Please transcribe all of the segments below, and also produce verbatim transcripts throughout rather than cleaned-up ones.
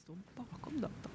Stå bakom datorn.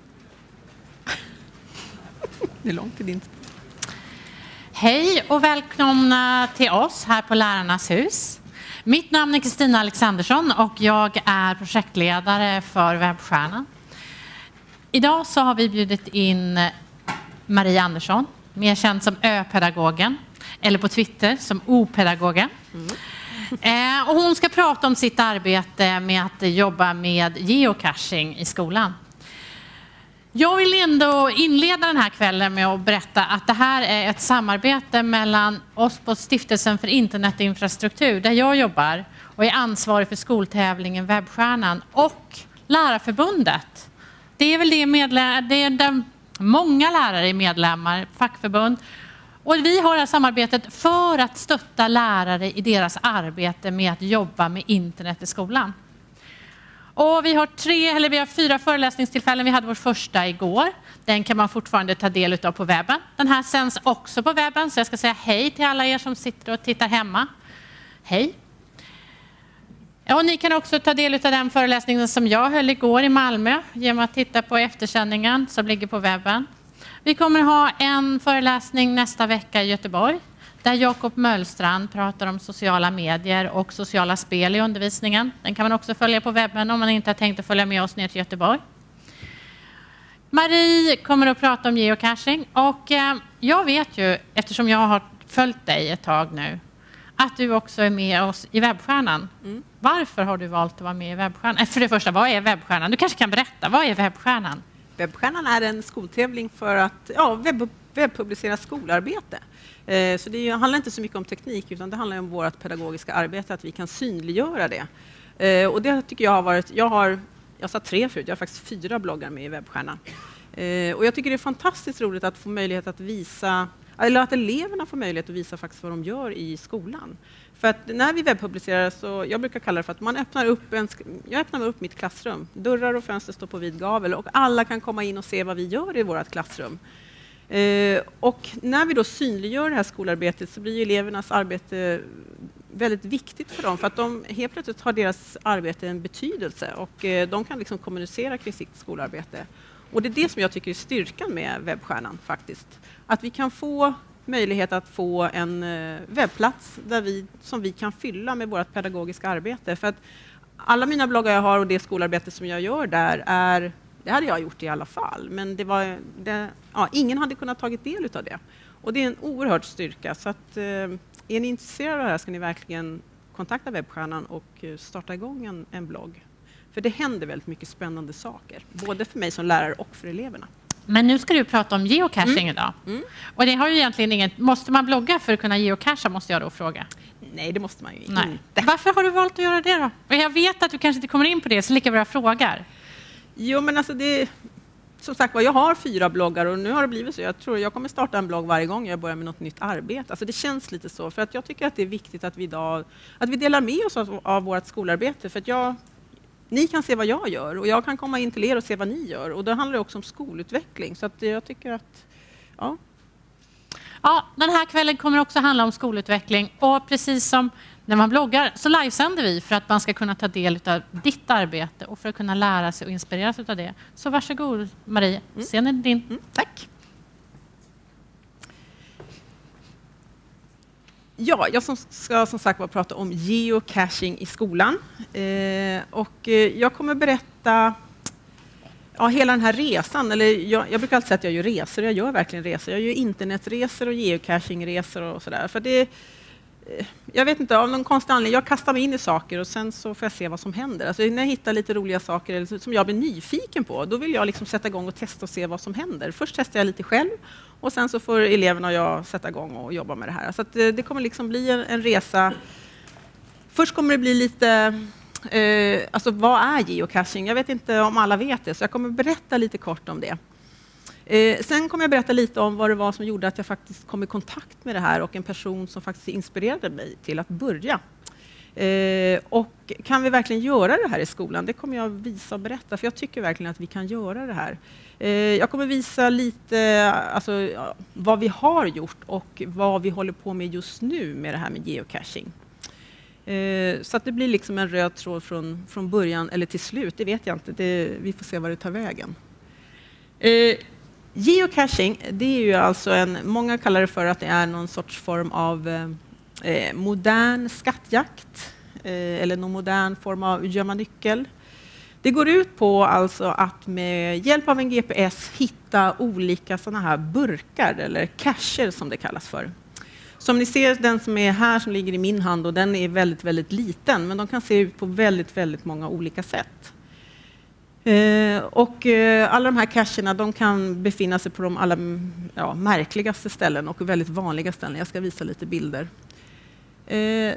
Det är långt till din. Hej och välkomna till oss här på Lärarnas hus. Mitt namn är Kristina Alexandersson och jag är projektledare för Webbstjärnan. Idag så har vi bjudit in Marie Andersson, mer känd som Ö-pedagogen, eller på Twitter som O-pedagogen. Mm. Eh, och hon ska prata om sitt arbete med att jobba med geocaching i skolan. Jag vill ändå inleda den här kvällen med att berätta att det här är ett samarbete mellan oss på Stiftelsen för internetinfrastruktur, där jag jobbar och är ansvarig för skoltävlingen Webbstjärnan, och Lärarförbundet. Det är väl det medlem- det är där många lärare är medlemmar, fackförbund. Och vi har det här samarbetet för att stötta lärare i deras arbete med att jobba med internet i skolan. Och vi har tre eller vi har fyra föreläsningstillfällen. Vi hade vår första igår. Den kan man fortfarande ta del av på webben. Den här sänds också på webben, så jag ska säga hej till alla er som sitter och tittar hemma. Hej. Ja, och ni kan också ta del av den föreläsningen som jag höll igår i Malmö genom att titta på eftersändningen som ligger på webben. Vi kommer ha en föreläsning nästa vecka i Göteborg där Jakob Möllstrand pratar om sociala medier och sociala spel i undervisningen. Den kan man också följa på webben om man inte har tänkt att följa med oss ner till Göteborg. Marie kommer att prata om geocaching, och jag vet ju, eftersom jag har följt dig ett tag nu, att du också är med oss i Webbstjärnan. Mm. Varför har du valt att vara med i Webbstjärnan? För det första, vad är Webbstjärnan? Du kanske kan berätta, vad är Webbstjärnan? Webbstjärnan är en skoltävling för att ja, webb, webbpublicera skolarbete. Eh, så det ju, handlar inte så mycket om teknik, utan det handlar om vårt pedagogiska arbete, att vi kan synliggöra det. Eh, och det tycker jag har varit, jag har, jag sa tre förut, jag har faktiskt fyra bloggar med i Webbstjärnan. Eh, och jag tycker det är fantastiskt roligt att få möjlighet att visa, eller att eleverna får möjlighet att visa faktiskt vad de gör i skolan. För att när vi webbpublicerar, så jag brukar kalla det för att man öppnar upp en, jag öppnar upp mitt klassrum. Dörrar och fönster står på vid gavel och alla kan komma in och se vad vi gör i vårt klassrum. Eh, och när vi då synliggör det här skolarbetet så blir elevernas arbete väldigt viktigt för dem, för att de helt plötsligt har deras arbete en betydelse och eh, de kan liksom kommunicera kring sitt skolarbete. Och det är det som jag tycker är styrkan med Webbstjärnan faktiskt. Att vi kan få möjlighet att få en webbplats där vi, som vi kan fylla med vårt pedagogiska arbete. För att alla mina bloggar jag har och det skolarbete som jag gör där, är, det hade jag gjort i alla fall. Men det var, det, ja, ingen hade kunnat tagit del av det. Och det är en oerhörd styrka. Så att, eh, är ni intresserade av det här ska ni verkligen kontakta Webbstjärnan och starta igång en, en blogg. För det händer väldigt mycket spännande saker. Både för mig som lärare och för eleverna. Men nu ska du prata om geocaching mm. idag. Mm. Och det har ju egentligen inget... Måste man blogga för att kunna geocacha, måste jag då fråga? Nej, det måste man ju Nej. inte. Varför har du valt att göra det då? Och jag vet att du kanske inte kommer in på det, så lika bra frågar. Jo, men alltså det... Som sagt var, jag har fyra bloggar och nu har det blivit så. Jag tror jag kommer starta en blogg varje gång jag börjar med något nytt arbete. Alltså det känns lite så. För att jag tycker att det är viktigt att vi idag... Att vi delar med oss av, av vårt skolarbete. För att jag... Ni kan se vad jag gör och jag kan komma in till er och se vad ni gör. Och då handlar det också om skolutveckling. Så att jag tycker att... Ja. Ja, den här kvällen kommer också handla om skolutveckling. Och precis som när man bloggar så livesänder vi för att man ska kunna ta del av ditt arbete och för att kunna lära sig och inspireras av det. Så varsågod Marie, mm. scenen är din. Mm, tack. Ja, jag ska som sagt var prata om geocaching i skolan. Eh, och eh, jag kommer berätta ja, hela den här resan. Eller jag, jag brukar alltid säga att jag gör resor. Jag gör verkligen resor. Jag gör internetresor och geocachingresor och sådär. För det, eh, jag vet inte, av någon konstig anledning, jag kastar mig in i saker och sen så får jag se vad som händer. Alltså, när jag hittar lite roliga saker eller, som jag blir nyfiken på, då vill jag liksom sätta igång och testa och se vad som händer. Först testar jag lite själv. Och sen så får eleverna och jag sätta igång och jobba med det här. Så att det kommer liksom bli en, en resa. Först kommer det bli lite... Eh, alltså vad är geocaching? Jag vet inte om alla vet det, så jag kommer berätta lite kort om det. Eh, sen kommer jag berätta lite om vad det var som gjorde att jag faktiskt kom i kontakt med det här och en person som faktiskt inspirerade mig till att börja. Eh, och kan vi verkligen göra det här i skolan? Det kommer jag visa och berätta, för jag tycker verkligen att vi kan göra det här. Eh, jag kommer visa lite alltså, ja, vad vi har gjort och vad vi håller på med just nu med det här med geocaching. Eh, så att det blir liksom en röd tråd från, från början eller till slut, det vet jag inte. Det, vi får se vad det tar vägen. Eh, geocaching, det är ju alltså en, många kallar det för att det är någon sorts form av eh, modern skattjakt eh, eller någon modern form av gömma nyckel. Det går ut på alltså att med hjälp av en G P S hitta olika sådana här burkar eller cacher som det kallas för. Som ni ser, den som är här som ligger i min hand, och den är väldigt, väldigt liten, men de kan se ut på väldigt, väldigt många olika sätt. Eh, och eh, alla de här cacherna, de kan befinna sig på de allra ja, märkligaste ställen och väldigt vanliga ställen. Jag ska visa lite bilder. Eh,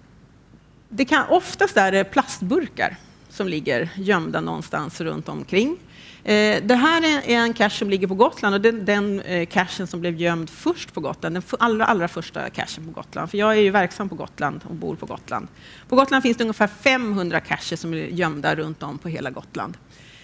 det kan oftast är plastburkar som ligger gömda någonstans runt omkring. Eh, det här är en cache som ligger på Gotland, och den, den eh, cachen som blev gömd först på Gotland, den allra, allra första cachen på Gotland. För jag är ju verksam på Gotland och bor på Gotland. På Gotland finns det ungefär femhundra cacher som är gömda runt om på hela Gotland.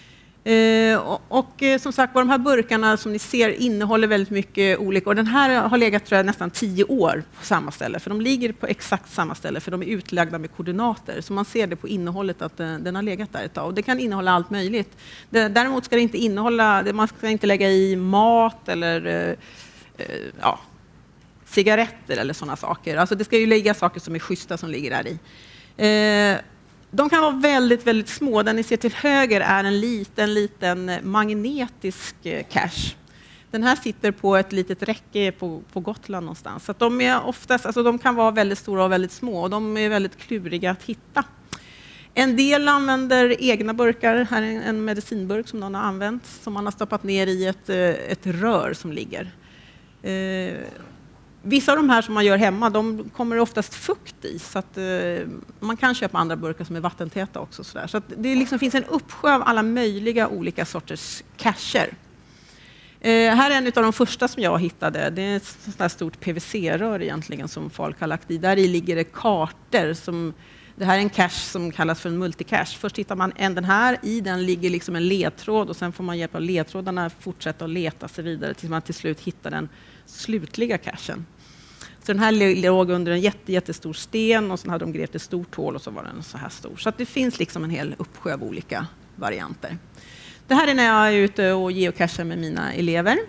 Eh, och, och eh, som sagt, de här burkarna som ni ser innehåller väldigt mycket olika. Och den här har legat, tror jag, nästan tio år på samma ställe. För de ligger på exakt samma ställe, för de är utlagda med koordinater. Så man ser det på innehållet att den, den har legat där ett tag. Och det kan innehålla allt möjligt. Det, däremot ska det inte innehålla, man ska inte lägga i mat eller eh, eh, ja, cigaretter eller sådana saker. Alltså det ska ju ligga saker som är schyssta som ligger där i. Eh, De kan vara väldigt, väldigt små. Den ni ser till höger är en liten, liten magnetisk cache. Den här sitter på ett litet räcke på, på Gotland någonstans. Så att de, är oftast, alltså de kan vara väldigt stora och väldigt små, och de är väldigt kluriga att hitta. En del använder egna burkar. Här är en medicinburk som någon har använt, som man har stoppat ner i ett, ett rör som ligger. Eh, Vissa av de här som man gör hemma, de kommer oftast fukt i, så att eh, man kan köpa andra burkar som är vattentäta också. Så, där. Så att det liksom finns en uppsjö av alla möjliga olika sorters cacher. Eh, här är en av de första som jag hittade. Det är ett sånt här stort P V C-rör egentligen som folk har lagt i. Där i ligger det kartor. Som, det här är en cache som kallas för en multicache. Först hittar man en den här, i den ligger liksom en ledtråd, och sen får man hjälp av ledtrådarna fortsätta att leta sig vidare tills man till slut hittar den slutliga cachen. Så den här låg under en jätte, jättestor sten, och sen hade de grävt ett stort hål och så var den så här stor. Så att det finns liksom en hel uppsjö av olika varianter. Det här är när jag är ute och geocachar med mina elever.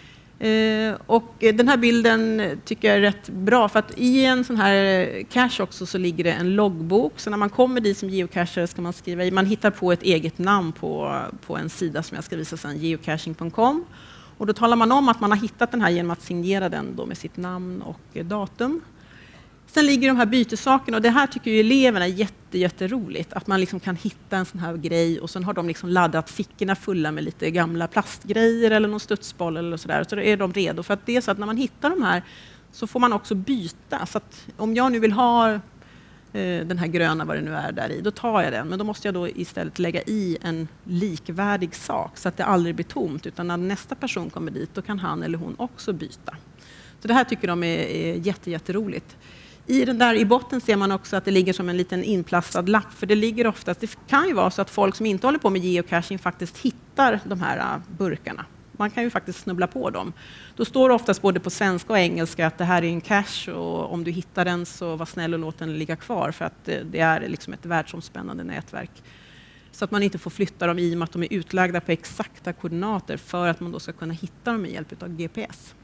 Eh, och den här bilden tycker jag är rätt bra, för att i en sån här cache också så ligger det en loggbok. Så när man kommer dit som geocacher ska man skriva i, man hittar på ett eget namn på, på en sida som jag ska visa sen, geocaching punkt com. Och då talar man om att man har hittat den här genom att signera den då med sitt namn och datum. Sen ligger de här bytesakerna, och det här tycker ju eleverna är jätte, jätteroligt. Att man liksom kan hitta en sån här grej, och sen har de liksom laddat fickorna fulla med lite gamla plastgrejer eller någon studsboll eller sådär. Så då är de redo. För att det är så att när man hittar de här så får man också byta. Så att om jag nu vill ha den här gröna, vad det nu är där i, då tar jag den. Men då måste jag då istället lägga i en likvärdig sak så att det aldrig blir tomt, utan när nästa person kommer dit, då kan han eller hon också byta. Så det här tycker de är, är jätte, jätteroligt. I den där i botten ser man också att det ligger som en liten inplastad lapp, för det ligger oftast, det kan ju vara så att folk som inte håller på med geocaching faktiskt hittar de här burkarna. Man kan ju faktiskt snubbla på dem. Då står det oftast både på svenska och engelska att det här är en cache, och om du hittar den så var snäll och låt den ligga kvar, för att det är liksom ett världsomspännande nätverk. Så att man inte får flytta dem i och med att de är utlagda på exakta koordinater, för att man då ska kunna hitta dem med hjälp av G P S.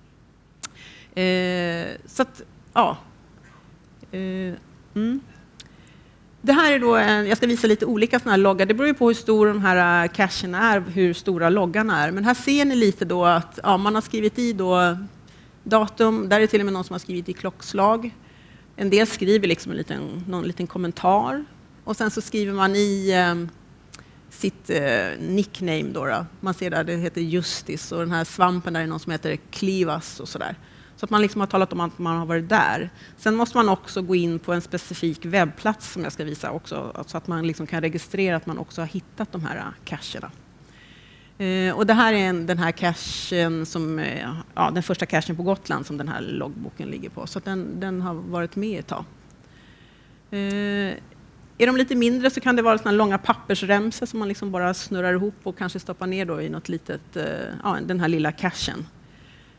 Eh, så att, ja. Eh, mm. Det här är då en, jag ska visa lite olika såna här loggar. Det beror ju på hur stor de här cacherna är, hur stora loggarna är. Men här ser ni lite då att ja, man har skrivit i då datum. Där är till och med någon som har skrivit i klockslag. En del skriver liksom en liten, någon liten kommentar. Och sen så skriver man i eh, sitt eh, nickname då, då. Man ser där det heter Justice, och den här svampen där är någon som heter Klivas och sådär. Så att man liksom har talat om att man har varit där. Sen måste man också gå in på en specifik webbplats som jag ska visa också, så att man liksom kan registrera att man också har hittat de här cacherna. Eh, och det här är en, den här cachen som, eh, ja, den första cachen på Gotland som den här loggboken ligger på. Så att den, den har varit med ett tag. Eh, är de lite mindre så kan det vara såna långa pappersremsor som man liksom bara snurrar ihop och kanske stoppar ner då i något litet, eh, ja, den här lilla cachen.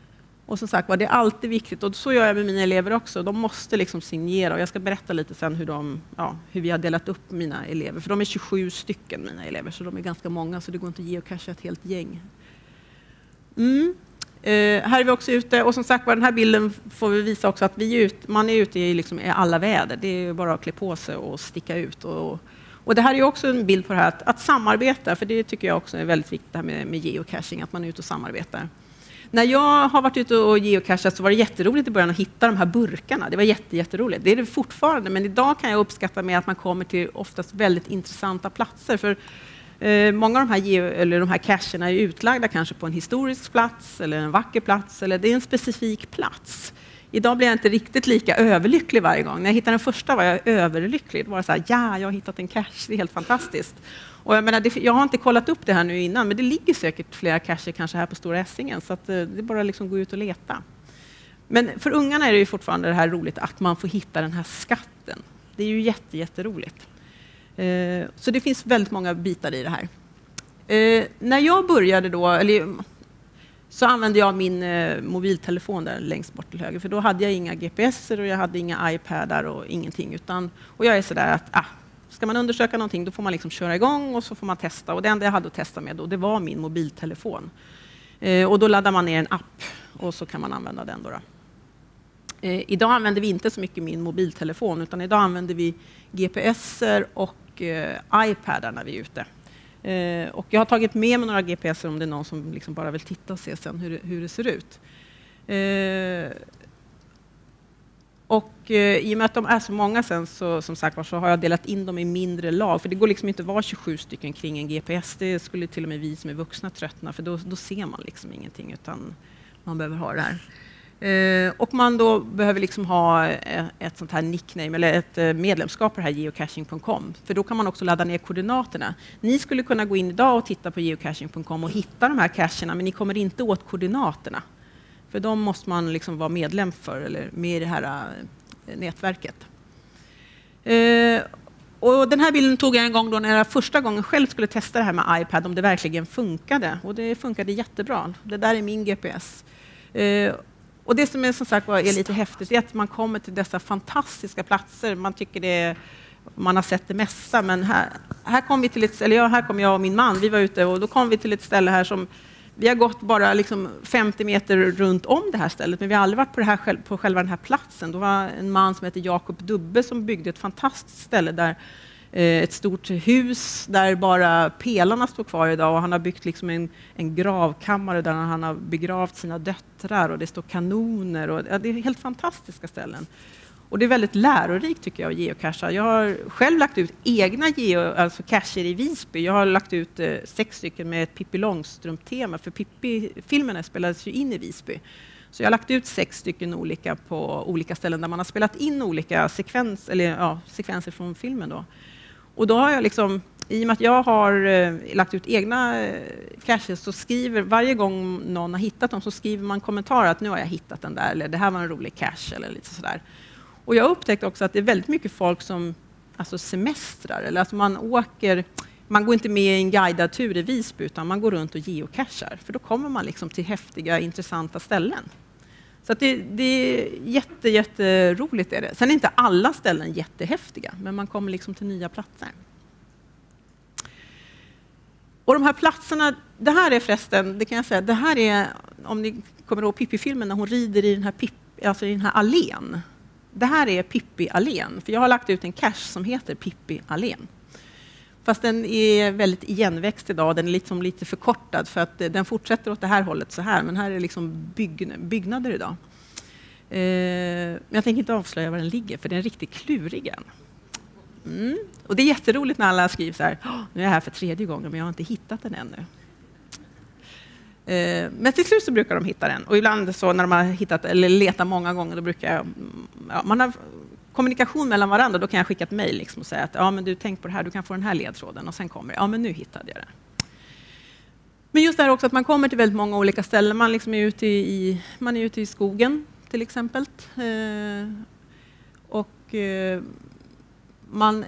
Och som sagt var, det är alltid viktigt, och så gör jag med mina elever också. De måste liksom signera, och jag ska berätta lite sen hur, de, ja, hur vi har delat upp mina elever. För de är tjugosju stycken, mina elever, så de är ganska många, så det går inte att geocacha ett helt gäng. Mm. Uh, här är vi också ute, och som sagt var, den här bilden får vi visa också att vi är ut, man är ute i, liksom, i alla väder. Det är bara att klä på sig och sticka ut. Och, och det här är också en bild på det här att, att samarbeta, för det tycker jag också är väldigt viktigt här med, med geocaching, att man är ute och samarbetar. När jag har varit ute och geocachat så var det jätteroligt i början att hitta de här burkarna. Det var jätte, jätteroligt. Det är det fortfarande, men idag kan jag uppskatta med att man kommer till oftast väldigt intressanta platser. För eh, många av de här, geo, eller de här cacherna är utlagda kanske på en historisk plats eller en vacker plats, eller det är en specifik plats. Idag blir jag inte riktigt lika överlycklig varje gång. När jag hittade den första var jag överlycklig. Det var så här, ja, jag har hittat en cache, det är helt fantastiskt. Och jag, menar, det, jag har inte kollat upp det här nu innan, men det ligger säkert flera cacher kanske här på Stora Essingen, så att, det är bara liksom gå ut och leta. Men för ungarna är det ju fortfarande det här roligt att man får hitta den här skatten. Det är ju jätte, jätteroligt. Eh, så det finns väldigt många bitar i det här. Eh, när jag började då, eller, så använde jag min eh, mobiltelefon där längst bort till höger, för då hade jag inga G P S och jag hade inga iPadar och ingenting. Utan, och jag är sådär att ah, ska man undersöka någonting, då får man liksom köra igång och så får man testa. Och det enda jag hade att testa med då, det var min mobiltelefon. Eh, och då laddar man ner en app och så kan man använda den då. då. Eh, idag använder vi inte så mycket min mobiltelefon, utan idag använder vi G P S-er och eh, iPadar när vi är ute. Eh, och jag har tagit med mig några G P S-er om det är någon som liksom bara vill titta och se sen hur, hur det ser ut. Eh, Och eh, i och med att de är så många sen så, som sagt, så har jag delat in dem i mindre lag. För det går liksom inte att vara tjugosju stycken kring en G P S. Det skulle till och med vi som är vuxna tröttna, för då, då ser man liksom ingenting, utan man behöver ha det här. Eh, och man då behöver liksom ha ett sånt här nickname eller ett medlemskap på det här geocaching punkt com. För då kan man också ladda ner koordinaterna. Ni skulle kunna gå in idag och titta på geocaching punkt com och hitta de här cacherna, men ni kommer inte åt koordinaterna. För de måste man liksom vara medlem för, eller med i det här äh, nätverket. Eh, och den här bilden tog jag en gång då när jag första gången själv skulle testa det här med iPad, om det verkligen funkade. Och det funkade jättebra. Det där är min G P S. Eh, och det som är, som sagt, är lite häftigt är att man kommer till dessa fantastiska platser. Man tycker det är, man har sett det mesta, men här, här kom vi till ett, eller ja, här kom jag och min man, vi var ute och då kom vi till ett ställe här som vi har gått bara liksom femtio meter runt om det här stället, men vi har aldrig varit på, det här, på själva den här platsen. Det var en man som heter Jakob Dubbe som byggde ett fantastiskt ställe där, eh, ett stort hus där bara pelarna står kvar idag, och han har byggt liksom en, en gravkammare där han har begravt sina döttrar, och det står kanoner, och ja, det är helt fantastiska ställen. Och det är väldigt lärorikt tycker jag att geocacha. Jag har själv lagt ut egna geo, alltså cacher i Visby. Jag har lagt ut eh, sex stycken med ett Pippi Långstrump-tema, för Pippi-filmerna spelades ju in i Visby. Så jag har lagt ut sex stycken olika på olika ställen där man har spelat in olika sekvens, eller, ja, sekvenser från filmen. Då. Och då har jag liksom, i och med att jag har eh, lagt ut egna eh, caches, så skriver varje gång någon har hittat dem, så skriver man kommentarer att nu har jag hittat den där, eller det här var en rolig cache, eller lite sådär. Och jag upptäckte också att det är väldigt mycket folk som alltså semestrar, eller att man åker, man går inte med i en guidad tur i Visby, utan man går runt och geocachar, för då kommer man liksom till häftiga, intressanta ställen. Så att det, det är jätte, jätteroligt är det. Sen är inte alla ställen jättehäftiga, men man kommer liksom till nya platser. Och de här platserna, det här är förresten, det kan jag säga, det här är, om ni kommer ihåg Pippi-filmen när hon rider i den här, Pippi, alltså i den här allén. Det här är Pippi-allén, för jag har lagt ut en cache som heter Pippi-allén. Fast den är väldigt igenväxt idag, den är liksom lite förkortad för att den fortsätter åt det här hållet så här, men här är liksom bygg, byggnader idag. Eh, men jag tänker inte avslöja var den ligger, för den är riktigt klurig än. Mm. Och det är jätteroligt när alla skriver så här, nu är jag här för tredje gången men jag har inte hittat den ännu. Men till slut så brukar de hitta den. Och ibland så när de har hittat eller letat många gånger, då brukar jag, ja, man har kommunikation mellan varandra, då kan jag skicka ett mejl liksom och säga att ja, men du, tänk på det här, du kan få den här ledtråden, och sen kommer det, ja men nu hittade jag det. Men just det här också att man kommer till väldigt många olika ställen. Man liksom är ute i, man är ute i skogen till exempel. Eh, och eh, man,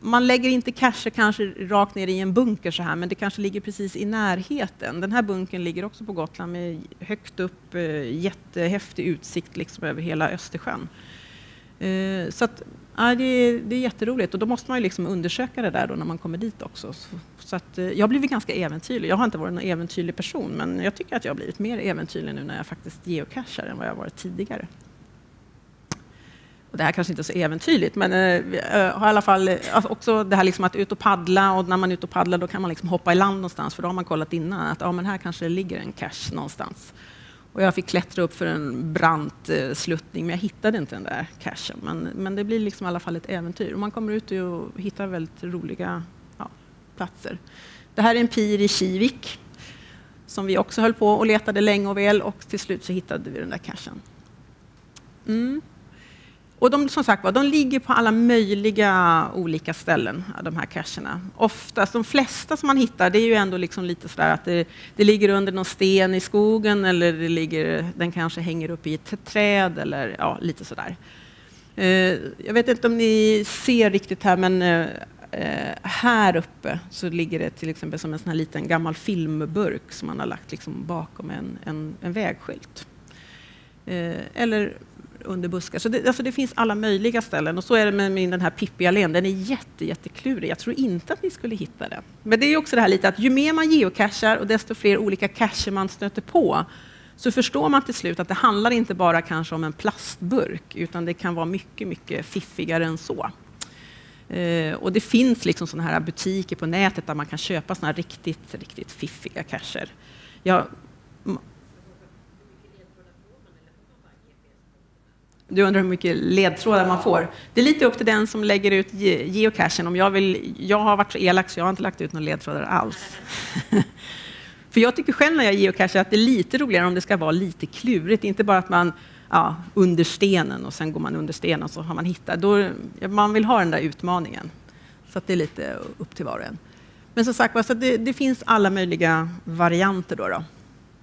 man lägger inte cacher kanske rakt ner i en bunker så här, men det kanske ligger precis i närheten. Den här bunkern ligger också på Gotland med högt upp, jättehäftig utsikt liksom över hela Östersjön. Så att, ja, det, är, det är jätteroligt, och då måste man ju liksom undersöka det där då när man kommer dit också. Så, så att, jag har blivit ganska äventyrlig. Jag har inte varit en äventyrlig person, men jag tycker att jag har blivit mer äventyrlig nu när jag faktiskt geocachar än vad jag varit tidigare. Och det här kanske inte är så äventyrligt, men äh, har i alla fall alltså också det här liksom att ut och paddla, och när man är ute och paddlar då kan man liksom hoppa i land någonstans, för då har man kollat innan att ja, men här kanske det ligger en cache någonstans. Och jag fick klättra upp för en brant eh, sluttning, men jag hittade inte den där cachen. Men, men det blir liksom i alla fall ett äventyr. Och man kommer ut och hittar väldigt roliga ja, platser. Det här är en pir i Kivik som vi också höll på och letade länge och väl, och till slut så hittade vi den där cachen. Mm. Och de, som sagt var, de ligger på alla möjliga olika ställen, de här cacherna. Oftast, de flesta som man hittar, det är ju ändå liksom lite sådär att det, det ligger under någon sten i skogen, eller det ligger, den kanske hänger upp i ett träd, eller ja, lite sådär. Eh, jag vet inte om ni ser riktigt här, men eh, här uppe så ligger det till exempel som en sån här liten gammal filmburk som man har lagt liksom bakom en, en, en vägskylt. Eh, eller under buskar. Så det, alltså det finns alla möjliga ställen. Och så är det med min, den här Pippi-allén. Den är jätte, jätteklurig. Jag tror inte att ni skulle hitta den. Men det är också det här lite att ju mer man geocachar och desto fler olika cacher man stöter på, så förstår man till slut att det handlar inte bara kanske om en plastburk, utan det kan vara mycket, mycket fiffigare än så. Eh, och det finns liksom såna här butiker på nätet där man kan köpa såna här riktigt, riktigt fiffiga cacher. Jag, Du undrar hur mycket ledtrådar man får. Det är lite upp till den som lägger ut ge- geocachen. Om jag, vill, jag har varit så elak så jag har inte lagt ut några ledtrådar alls. För jag tycker själv när jag geocachar att det är lite roligare om det ska vara lite klurigt. Inte bara att man ja, under stenen och sen går man under stenen och så har man hittat. Då, man vill ha den där utmaningen. Så att det är lite upp till var och en. Men som sagt, så det, det finns alla möjliga varianter då. då.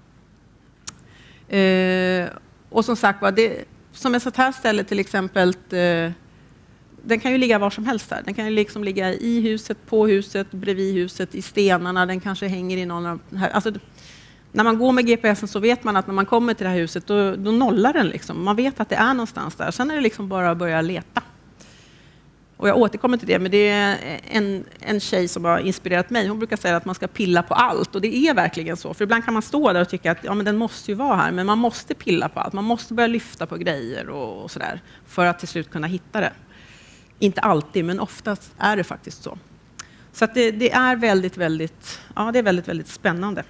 Eh, och som sagt var, det som ett sånt här ställe till exempel, eh, den kan ju ligga var som helst där. Den kan ju liksom ligga i huset, på huset, bredvid huset, i stenarna. Den kanske hänger i någon av här. Alltså, när man går med G P S'en så vet man att när man kommer till det här huset då, då nollar den liksom. Man vet att det är någonstans där. Sen är det liksom bara att börja leta. Och jag återkommer till det, men det är en, en tjej som har inspirerat mig. Hon brukar säga att man ska pilla på allt, och det är verkligen så. För ibland kan man stå där och tycka att ja, men den måste ju vara här, men man måste pilla på allt. Man måste börja lyfta på grejer och, och sådär för att till slut kunna hitta det. Inte alltid, men oftast är det faktiskt så. Så att det, det är väldigt, väldigt, ja, det är väldigt, väldigt spännande.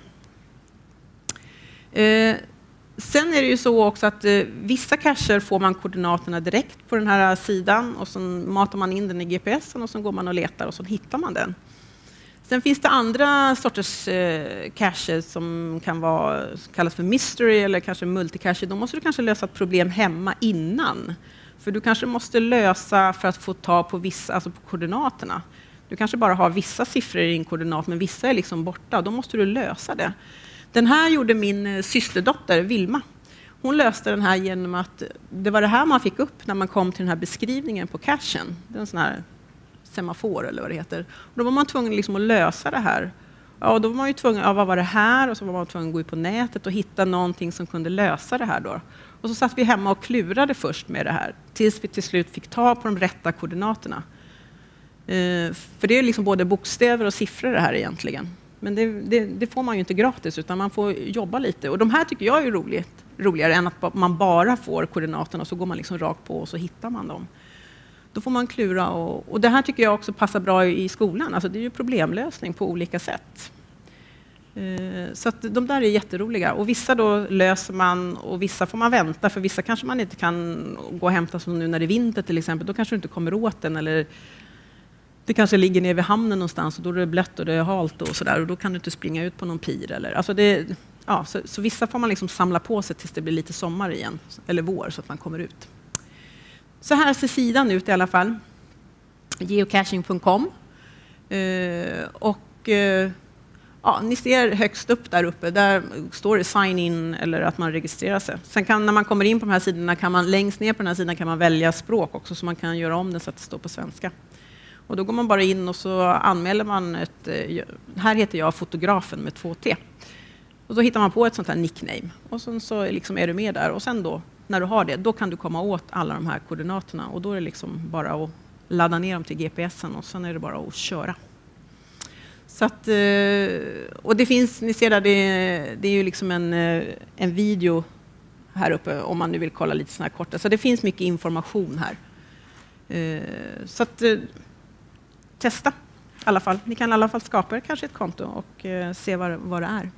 Eh, Sen är det ju så också att eh, vissa cacher får man koordinaterna direkt på den här sidan, och så matar man in den i G P S'en och så går man och letar och så hittar man den. Sen finns det andra sorters eh, cacher som kan vara, kallas för mystery eller kanske multicache. Då måste du kanske lösa ett problem hemma innan. För du kanske måste lösa för att få ta på vissa, alltså på koordinaterna. Du kanske bara har vissa siffror i din koordinat, men vissa är liksom borta. Då måste du lösa det. Den här gjorde min systerdotter Vilma. Hon löste den här genom att det var det här man fick upp när man kom till den här beskrivningen på cachen. Det är en sån här semafor eller vad det heter. Och då var man tvungen liksom att lösa det här. Ja, då var man ju tvungen, ja, vad var det här? Och så var man tvungen att gå ut på nätet och hitta någonting som kunde lösa det här då. Och så satt vi hemma och klurade först med det här. Tills vi till slut fick ta på de rätta koordinaterna. Eh, för det är liksom både bokstäver och siffror det här egentligen. Men det, det, det får man ju inte gratis, utan man får jobba lite. Och de här tycker jag är roligt, roligare än att man bara får koordinaterna och så går man liksom rakt på och så hittar man dem. Då får man klura. Och, och det här tycker jag också passar bra i, i skolan. Alltså det är ju problemlösning på olika sätt. Eh, så att de där är jätteroliga. Och vissa då löser man och vissa får man vänta. För vissa kanske man inte kan gå och hämta som nu när det är vinter till exempel. Då kanske du inte kommer åt den, eller det kanske ligger nere vid hamnen någonstans och då är det blött och det är halt och sådär, och då kan du inte springa ut på någon pir. Eller, alltså det, ja, så, så vissa får man liksom samla på sig tills det blir lite sommar igen, eller vår, så att man kommer ut. Så här ser sidan ut i alla fall. geocaching punkt com. Eh, och eh, ja, ni ser högst upp där uppe, där står det sign in eller att man registrerar sig. Sen kan, när man kommer in på de här sidorna kan man längst ner på den här sidan kan man välja språk också, så man kan göra om det så att det står på svenska. Och då går man bara in och så anmäler man ett, här heter jag fotografen med två T. Och då hittar man på ett sånt här nickname. Och sen så liksom är du med där. Och sen då, när du har det, då kan du komma åt alla de här koordinaterna. Och då är det liksom bara att ladda ner dem till G P S'en och sen är det bara att köra. Så att, och det finns, ni ser där, det, det är ju liksom en, en video här uppe om man nu vill kolla lite såna här korta. Så det finns mycket information här. Så att testa i alla fall. Ni kan i alla fall skapa kanske ett konto och se vad, vad det är.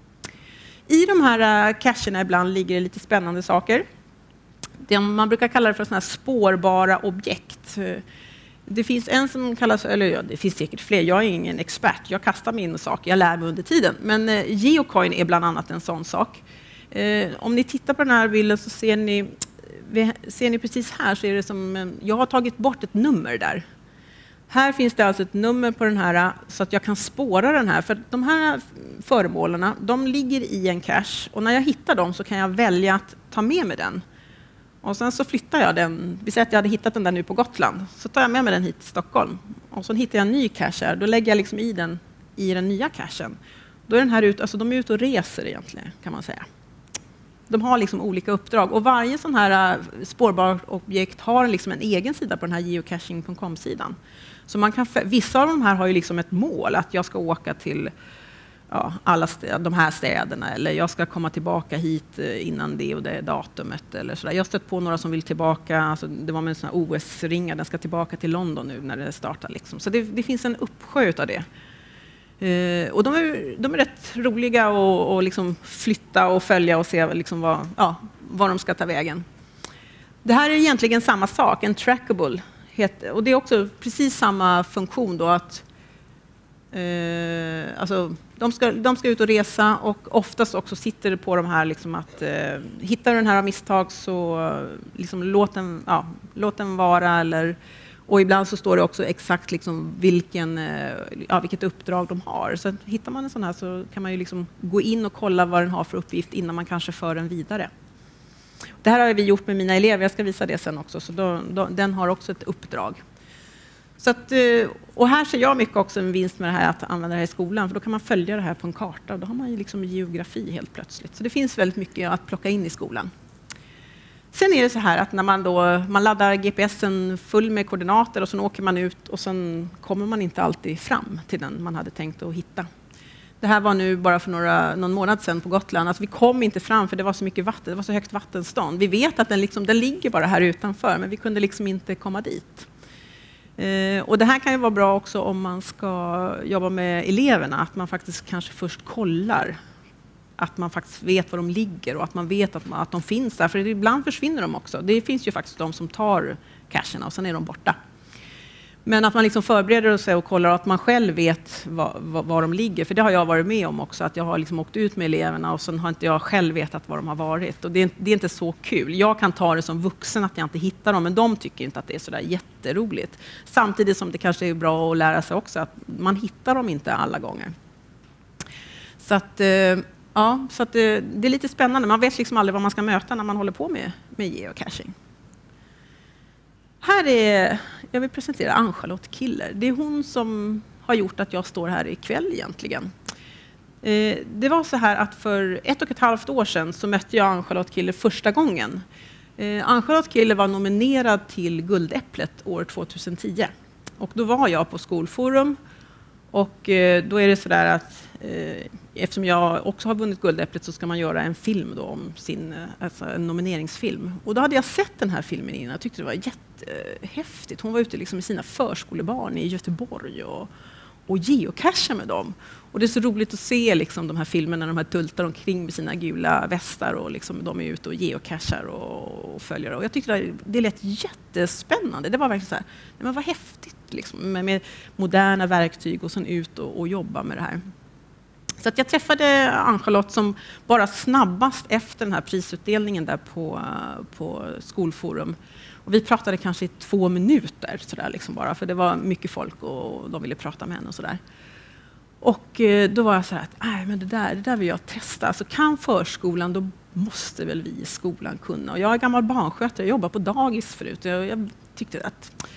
I de här cacherna ibland ligger det lite spännande saker. Det man brukar kalla det för såna här spårbara objekt. Det finns en som kallas, eller ja, det finns säkert fler, jag är ingen expert, jag kastar mig in i saker, jag lär mig under tiden. Men eh, Geocoin är bland annat en sån sak. Eh, om ni tittar på den här bilden så ser ni, ser ni precis här så är det som, eh, jag har tagit bort ett nummer där. Här finns det alltså ett nummer på den här så att jag kan spåra den här. För de här föremålen, de ligger i en cache och när jag hittar dem så kan jag välja att ta med mig den. Och sen så flyttar jag den, vi säger att jag hade hittat den där nu på Gotland, så tar jag med mig den hit till Stockholm. Och så hittar jag en ny cache här, då lägger jag liksom i den i den nya cachen. Då är den här ut, alltså de är ute och reser egentligen, kan man säga. De har liksom olika uppdrag och varje sån här spårbar objekt har liksom en egen sida på den här geocaching punkt com-sidan. Så man kan, vissa av de här har ju liksom ett mål, att jag ska åka till ja, alla stä- de här städerna eller jag ska komma tillbaka hit innan det och det datumet eller sådär. Jag har stött på några som vill tillbaka, alltså det var med en sån här O S-ringar, den ska tillbaka till London nu när det startar liksom. Så det, det finns en uppsjö av det. Uh, och de är, de är rätt roliga att och liksom flytta och följa och se liksom vad, ja, vad de ska ta vägen. Det här är egentligen samma sak, en trackable. Heter, och det är också precis samma funktion då att uh, alltså, de, ska, de ska ut och resa och oftast också sitter det på de här liksom att uh, hittar den här av misstag så liksom, låt, den, ja, låt den vara eller och ibland så står det också exakt liksom vilken, ja, vilket uppdrag de har. Så hittar man en sån här så kan man ju liksom gå in och kolla vad den har för uppgift innan man kanske för den vidare. Det här har vi gjort med mina elever, jag ska visa det sen också. Så då, då, den har också ett uppdrag. Så att, och här ser jag mycket också en vinst med det här att använda det här i skolan. För då kan man följa det här på en karta. Då har man ju liksom geografi helt plötsligt. Så det finns väldigt mycket att plocka in i skolan. Sen är det så här att när man, då, man laddar G P S'en full med koordinater och sen åker man ut och sen kommer man inte alltid fram till den man hade tänkt att hitta. Det här var nu bara för några, någon månad sedan på Gotland. Alltså vi kom inte fram för det var så mycket vatten, det var så högt vattenstånd. Vi vet att den, liksom, den ligger bara här utanför men vi kunde liksom inte komma dit. Eh, och det här kan ju vara bra också om man ska jobba med eleverna. Att man faktiskt kanske först kollar att man faktiskt vet var de ligger och att man vet att, man, att de finns där. För ibland försvinner de också. Det finns ju faktiskt de som tar cacherna och sen är de borta. Men att man liksom förbereder sig och kollar att man själv vet var, var, var de ligger. För det har jag varit med om också. Att jag har liksom åkt ut med eleverna och sen har inte jag själv vetat var de har varit. Och det är, det är inte så kul. Jag kan ta det som vuxen att jag inte hittar dem. Men de tycker inte att det är så där jätteroligt. Samtidigt som det kanske är bra att lära sig också att man hittar dem inte alla gånger. Så att... Ja, så att det, det är lite spännande. Man vet liksom aldrig vad man ska möta när man håller på med, med geocaching. Här är, jag vill presentera Ann-Charlotte Killer. Det är hon som har gjort att jag står här ikväll egentligen. Eh, det var så här att för ett och ett halvt år sedan så mötte jag Ann-Charlotte Killer första gången. Eh, Ann-Charlotte Killer var nominerad till Guldäpplet år tjugohundratio. Och då var jag på Skolforum. Och eh, då är det så där att eh, eftersom jag också har vunnit Guldäpplet så ska man göra en film då om sin alltså en nomineringsfilm. Och då hade jag sett den här filmen innan. Jag tyckte det var jättehäftigt. Hon var ute liksom med sina förskolebarn i Göteborg och, och geocachar med dem. Och det är så roligt att se liksom de här filmerna när de här tultar omkring med sina gula västar och liksom de är ute och geocachar och, och följer. Och jag tyckte det, det lät jättespännande. Det var verkligen så här, det var häftigt liksom, med, med moderna verktyg och sen ut och, och jobba med det här. Så att jag träffade Ann-Charlotte som bara snabbast efter den här prisutdelningen där på, på Skolforum. Och vi pratade kanske i två minuter så där liksom bara, för det var mycket folk och de ville prata med henne och sådär. Och då var jag så här att nej, men det där, det där vill jag testa. Alltså kan förskolan, då måste väl vi i skolan kunna. Och jag är gammal barnskötare, jag jobbar på dagis förut. Jag, jag tyckte att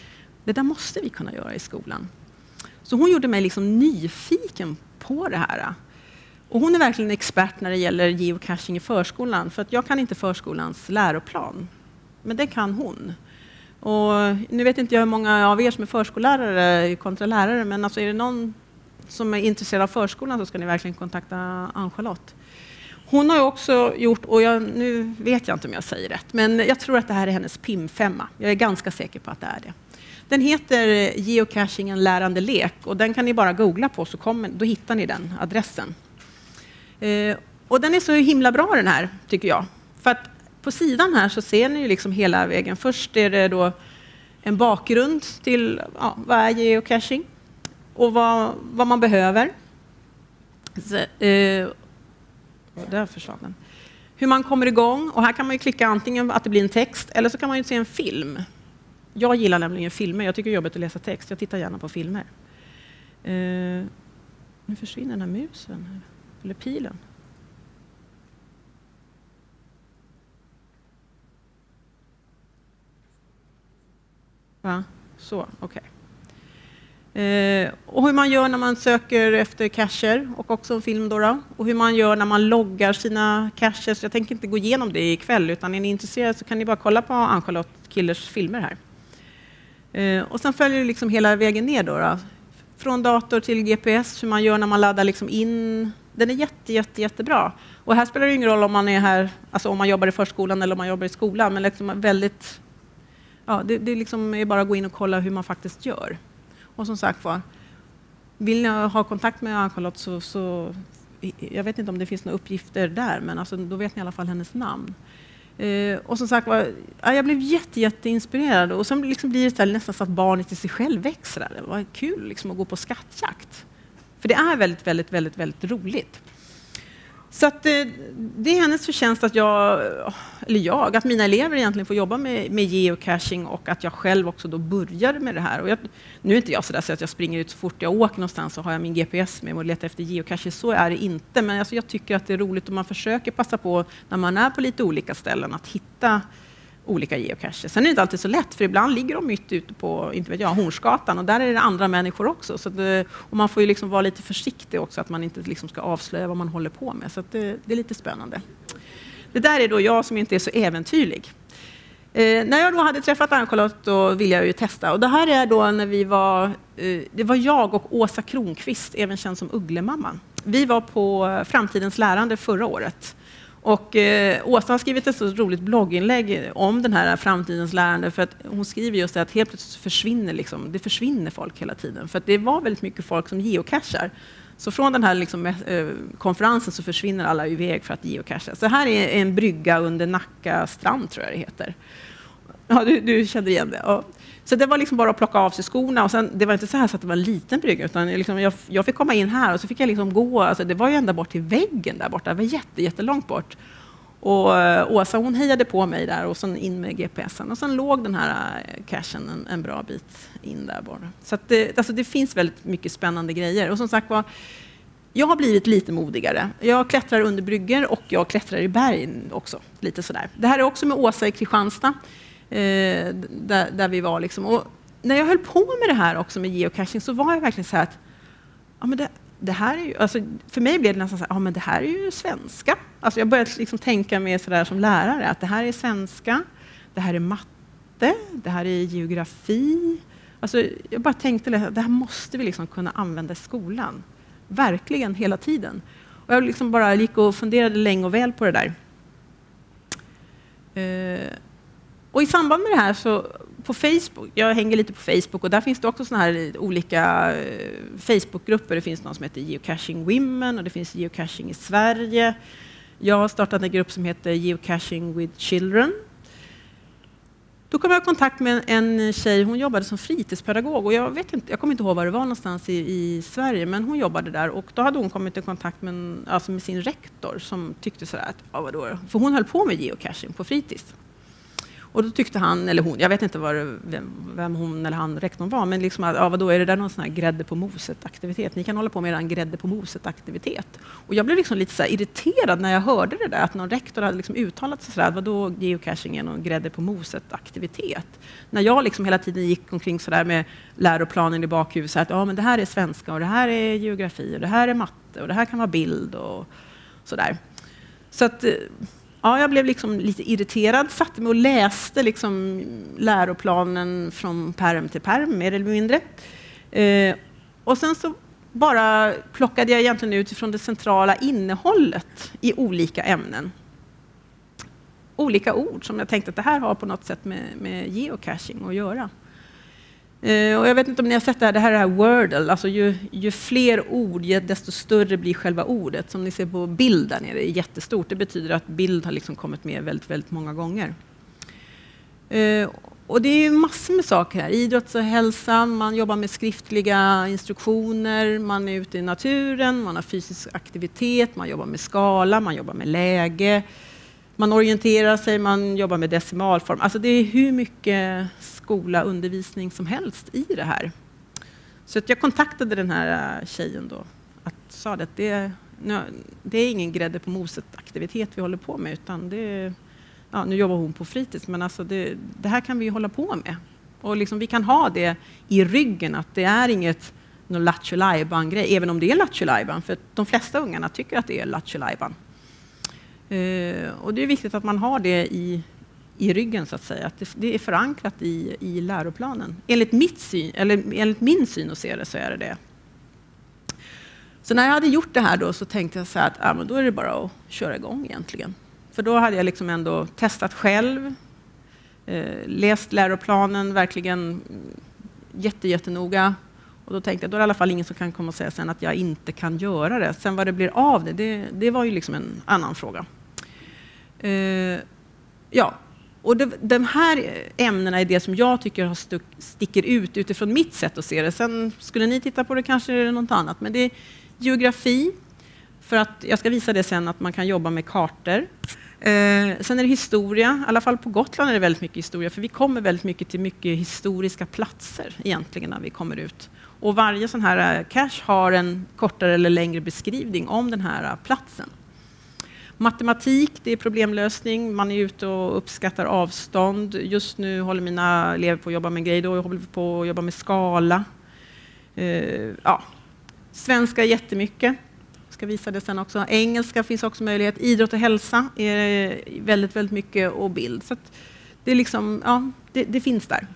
det där måste vi kunna göra i skolan. Så hon gjorde mig liksom nyfiken på det här. Och hon är verkligen expert när det gäller geocaching i förskolan. För att jag kan inte förskolans läroplan. Men det kan hon. Och nu vet inte jag hur många av er som är förskollärare kontra lärare. Men alltså är det någon som är intresserad av förskolan så ska ni verkligen kontakta Ann-Charlotte. Hon har ju också gjort, och jag, nu vet jag inte om jag säger rätt, men jag tror att det här är hennes P I M femma. Jag är ganska säker på att det är det. Den heter Geocaching, en lärande lek, och den kan ni bara googla på, så kommer, då hittar ni den adressen. Eh, och den är så himla bra den här, tycker jag. För att på sidan här så ser ni ju liksom hela vägen. Först är det då en bakgrund till ja, vad är geocaching och vad, vad man behöver. Så, eh, där försvann den. Hur man kommer igång, och här kan man ju klicka antingen att det blir en text eller så kan man ju se en film. Jag gillar nämligen filmer, jag tycker det är jobbigt att läsa text, jag tittar gärna på filmer. Eh, nu försvinner den här musen, eller pilen. Va? Så, okej. Eh, och hur man gör när man söker efter cacher, och också en film då, då. Och hur man gör när man loggar sina caches. Jag tänker inte gå igenom det ikväll, utan är ni intresserade så kan ni bara kolla på Ann-Charlotte Killers filmer här. Eh, och sen följer det liksom hela vägen ner då, då. Från dator till G P S, hur man gör när man laddar liksom in. Den är jätte, jätte, jättebra. Och här spelar det ingen roll om man är här, alltså om man jobbar i förskolan eller om man jobbar i skolan, men liksom väldigt, ja, det, det liksom är bara att gå in och kolla hur man faktiskt gör. Och som sagt var, vill ni ha kontakt med Ann-Charlotte så, så, jag vet inte om det finns några uppgifter där, men alltså, då vet ni i alla fall hennes namn. Eh, och som sagt var, ja, jag blev jätte, jätte inspirerad, och sen liksom blir det så här, nästan så att barnet i sig själv växer. Det var kul liksom att gå på skattjakt. För det är väldigt, väldigt, väldigt, väldigt roligt. Så att, eh, det är hennes förtjänst att jag, eller jag, att mina elever egentligen får jobba med, med geocaching, och att jag själv också då började med det här. Och jag, nu är inte jag så där så att jag springer ut så fort jag åker någonstans så har jag min G P S med och letar efter geocacher. Så är det inte, men alltså jag tycker att det är roligt om man försöker passa på när man är på lite olika ställen att hitta olika geocacher. Sen är det inte alltid så lätt, för ibland ligger de mitt ute på, inte vet jag, Hornsgatan, och där är det andra människor också. Så det, och man får ju liksom vara lite försiktig också, att man inte liksom ska avslöja vad man håller på med. Så det, det är lite spännande. Det där är då jag som inte är så äventyrlig. Eh, när jag då hade träffat Ann-Charlotte, då ville jag ju testa. Och det här är då när vi var, eh, det var jag och Åsa Kronqvist, även känd som Ugglemamman. Vi var på Framtidens lärande förra året. Och eh, Åsa har skrivit ett så roligt blogginlägg om den här framtidens lärande, för att hon skriver just det att helt plötsligt försvinner, liksom, det försvinner folk hela tiden. För att det var väldigt mycket folk som geocachar. Så från den här liksom, eh, konferensen så försvinner alla iväg för att geocacha. Så här är en brygga under Nacka strand, tror jag det heter. Ja, du, du kände igen det. Ja. Så det var liksom bara att plocka av sig skorna, och sen, det var inte så här så att det var en liten brygga, utan liksom jag, jag fick komma in här och så fick jag liksom gå, alltså det var ju ända bort till väggen där borta, det var jätte, jättelångt bort. Och uh, Åsa, hon hejade på mig där och sen in med G P S'en, och sen låg den här uh, cachen en, en bra bit in där bara. Så att det, alltså det finns väldigt mycket spännande grejer, och som sagt var, jag har blivit lite modigare. Jag klättrar under bryggor och jag klättrar i berg också, lite sådär. Det här är också med Åsa i Kristianstad. Eh, där, där vi var liksom. Och när jag höll på med det här också med geocaching, så var jag verkligen så här att ja, men det, det här är ju, alltså, för mig blev det nästan så här, ja, men det här är ju svenska. Alltså jag började liksom tänka mer så där som lärare, att det här är svenska, det här är matte, det här är geografi. Alltså jag bara tänkte att det här måste vi liksom kunna använda i skolan. Verkligen hela tiden. Och jag liksom bara gick och funderade länge och väl på det där. Eh, Och i samband med det här så på Facebook, jag hänger lite på Facebook, och där finns det också såna här olika Facebookgrupper. Det finns någon som heter Geocaching Women och det finns Geocaching i Sverige. Jag har startat en grupp som heter Geocaching with Children. Då kom jag i kontakt med en tjej, hon jobbade som fritidspedagog, och jag vet inte, jag kommer inte ihåg var det var någonstans i, i Sverige, men hon jobbade där, och då hade hon kommit i kontakt med, en, alltså med sin rektor som tyckte sådär att, ja vadå, för hon höll på med geocaching på fritids. Och då tyckte han, eller hon, jag vet inte var, vem, vem hon eller han rektorn var, men liksom, ja, vadå, är det där någon sån här grädde på moset-aktivitet? Ni kan hålla på med en grädde på moset-aktivitet. Och jag blev liksom lite så här irriterad när jag hörde det där, att någon rektor hade liksom uttalat sig sådär, vadå geocaching är någon grädde på moset-aktivitet? När jag liksom hela tiden gick omkring sådär med läroplanen i bakhuvudet, så att ja, men det här är svenska och det här är geografi och det här är matte och det här kan vara bild och sådär. Så att ja, jag blev liksom lite irriterad, satte mig och läste liksom läroplanen från perm till perm, mer eller mindre. Eh, och sen så bara plockade jag egentligen utifrån det centrala innehållet i olika ämnen. Olika ord som jag tänkte att det här har på något sätt med, med geocaching att göra. Eh, och jag vet inte om ni har sett det här, det här är Wordle, alltså ju, ju fler ord, desto större blir själva ordet. Som ni ser på bild där nere, är jättestort. Det betyder att bild har liksom kommit med väldigt, väldigt många gånger. Eh, och det är ju massor med saker här. Idrott och hälsa, man jobbar med skriftliga instruktioner, man är ute i naturen, man har fysisk aktivitet, man jobbar med skala, man jobbar med läge. Man orienterar sig, man jobbar med decimalform. Alltså det är hur mycket skola, undervisning som helst i det här. Så att jag kontaktade den här tjejen då. Att sa att det, det är ingen grädde på moset-aktivitet vi håller på med. Utan det, ja, nu jobbar hon på fritids, men alltså det, det här kan vi hålla på med. Och liksom vi kan ha det i ryggen, att det är inget någon Lattjo Lajban-grej. Även om det är Lattjo Lajban, för de flesta ungarna tycker att det är Lattjo Lajban. Uh, och det är viktigt att man har det i, i ryggen, så att säga. Att det, det är förankrat i, i läroplanen. Enligt, mitt syn, eller enligt min syn att se det, så är det det. Så när jag hade gjort det här då, så tänkte jag så här att ja, men då är det bara att köra igång egentligen. För då hade jag liksom ändå testat själv, uh, läst läroplanen verkligen jätte, jättenoga. Och då tänkte jag, då är det i alla fall ingen som kan komma och säga sen att jag inte kan göra det. Sen vad det blir av det, det, det var ju liksom en annan fråga. Uh, ja, och det, de här ämnena är det som jag tycker har stuck, sticker ut utifrån mitt sätt att se det. Sen skulle ni titta på det, kanske är det något annat. Men det är geografi, för att jag ska visa det sen att man kan jobba med kartor. Uh, sen är det historia, i alla fall på Gotland är det väldigt mycket historia. För vi kommer väldigt mycket till mycket historiska platser egentligen när vi kommer ut. Och varje sån här cache har en kortare eller längre beskrivning om den här platsen. Matematik, det är problemlösning. Man är ute och uppskattar avstånd. Just nu håller mina elever på att jobba med en grej. Då håller vi på att jobba med skala. Uh, ja. Svenska jättemycket. Jag ska visa det sen också. Engelska finns också möjlighet. Idrott och hälsa är väldigt, väldigt mycket, och bild. Så att det är liksom, ja, det, det finns där.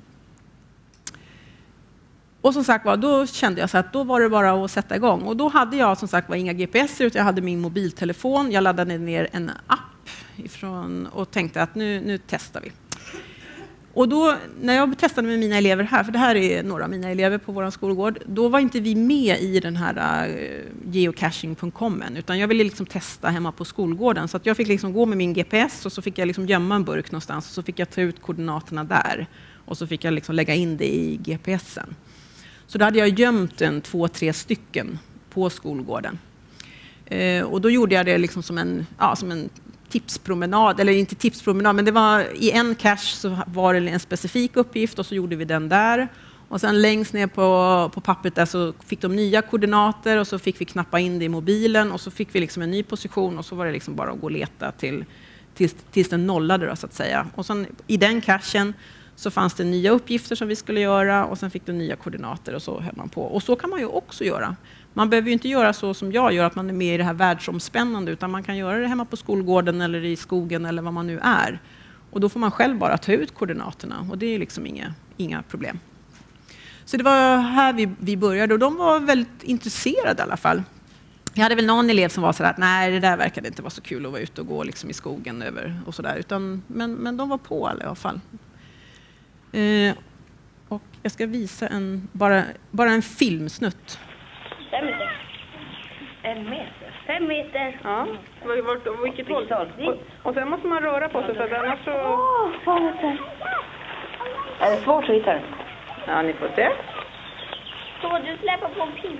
Och som sagt var, då kände jag så att då var det bara att sätta igång. Och då hade jag som sagt var inga G P S, utan jag hade min mobiltelefon. Jag laddade ner en app ifrån och tänkte att nu, nu testar vi. Och då, när jag testade med mina elever här, för det här är några av mina elever på vår skolgård, då var inte vi med i den här uh, geocaching punkt com än, utan jag ville liksom testa hemma på skolgården. Så att jag fick liksom gå med min G P S och så fick jag liksom gömma en burk någonstans och så fick jag ta ut koordinaterna där. Och så fick jag liksom lägga in det i G P S'en. Så då hade jag gömt en två, tre stycken på skolgården. Eh, och då gjorde jag det liksom som en, ja, som en tipspromenad, eller inte tipspromenad, men det var i en cache så var det en specifik uppgift och så gjorde vi den där. Och sen längst ner på, på pappret där så fick de nya koordinater och så fick vi knappa in det i mobilen och så fick vi liksom en ny position och så var det liksom bara att gå och leta till, tills, tills den nollade då, så att säga. Och sen i den cachen så fanns det nya uppgifter som vi skulle göra och sen fick du nya koordinater och så höll man på. Och så kan man ju också göra. Man behöver ju inte göra så som jag gör, att man är med i det här världsomspännande, utan man kan göra det hemma på skolgården eller i skogen eller vad man nu är. Och då får man själv bara ta ut koordinaterna och det är liksom inga, inga problem. Så det var här vi, vi började och de var väldigt intresserade i alla fall. Jag hade väl någon elev som var så att nej, det där verkade inte vara så kul att vara ute och gå liksom i skogen över och så där, utan men men de var på i alla fall. Eh, och jag ska visa en bara bara en filmsnutt. Fem meter. En meter. Fem meter. Ja. Vart och vilket håll? Och, och sen måste man röra på sig så att annars så. Åh, vad är det? Är det svårt att hitta den? Ja, ni får se. Så du släpper på en pin.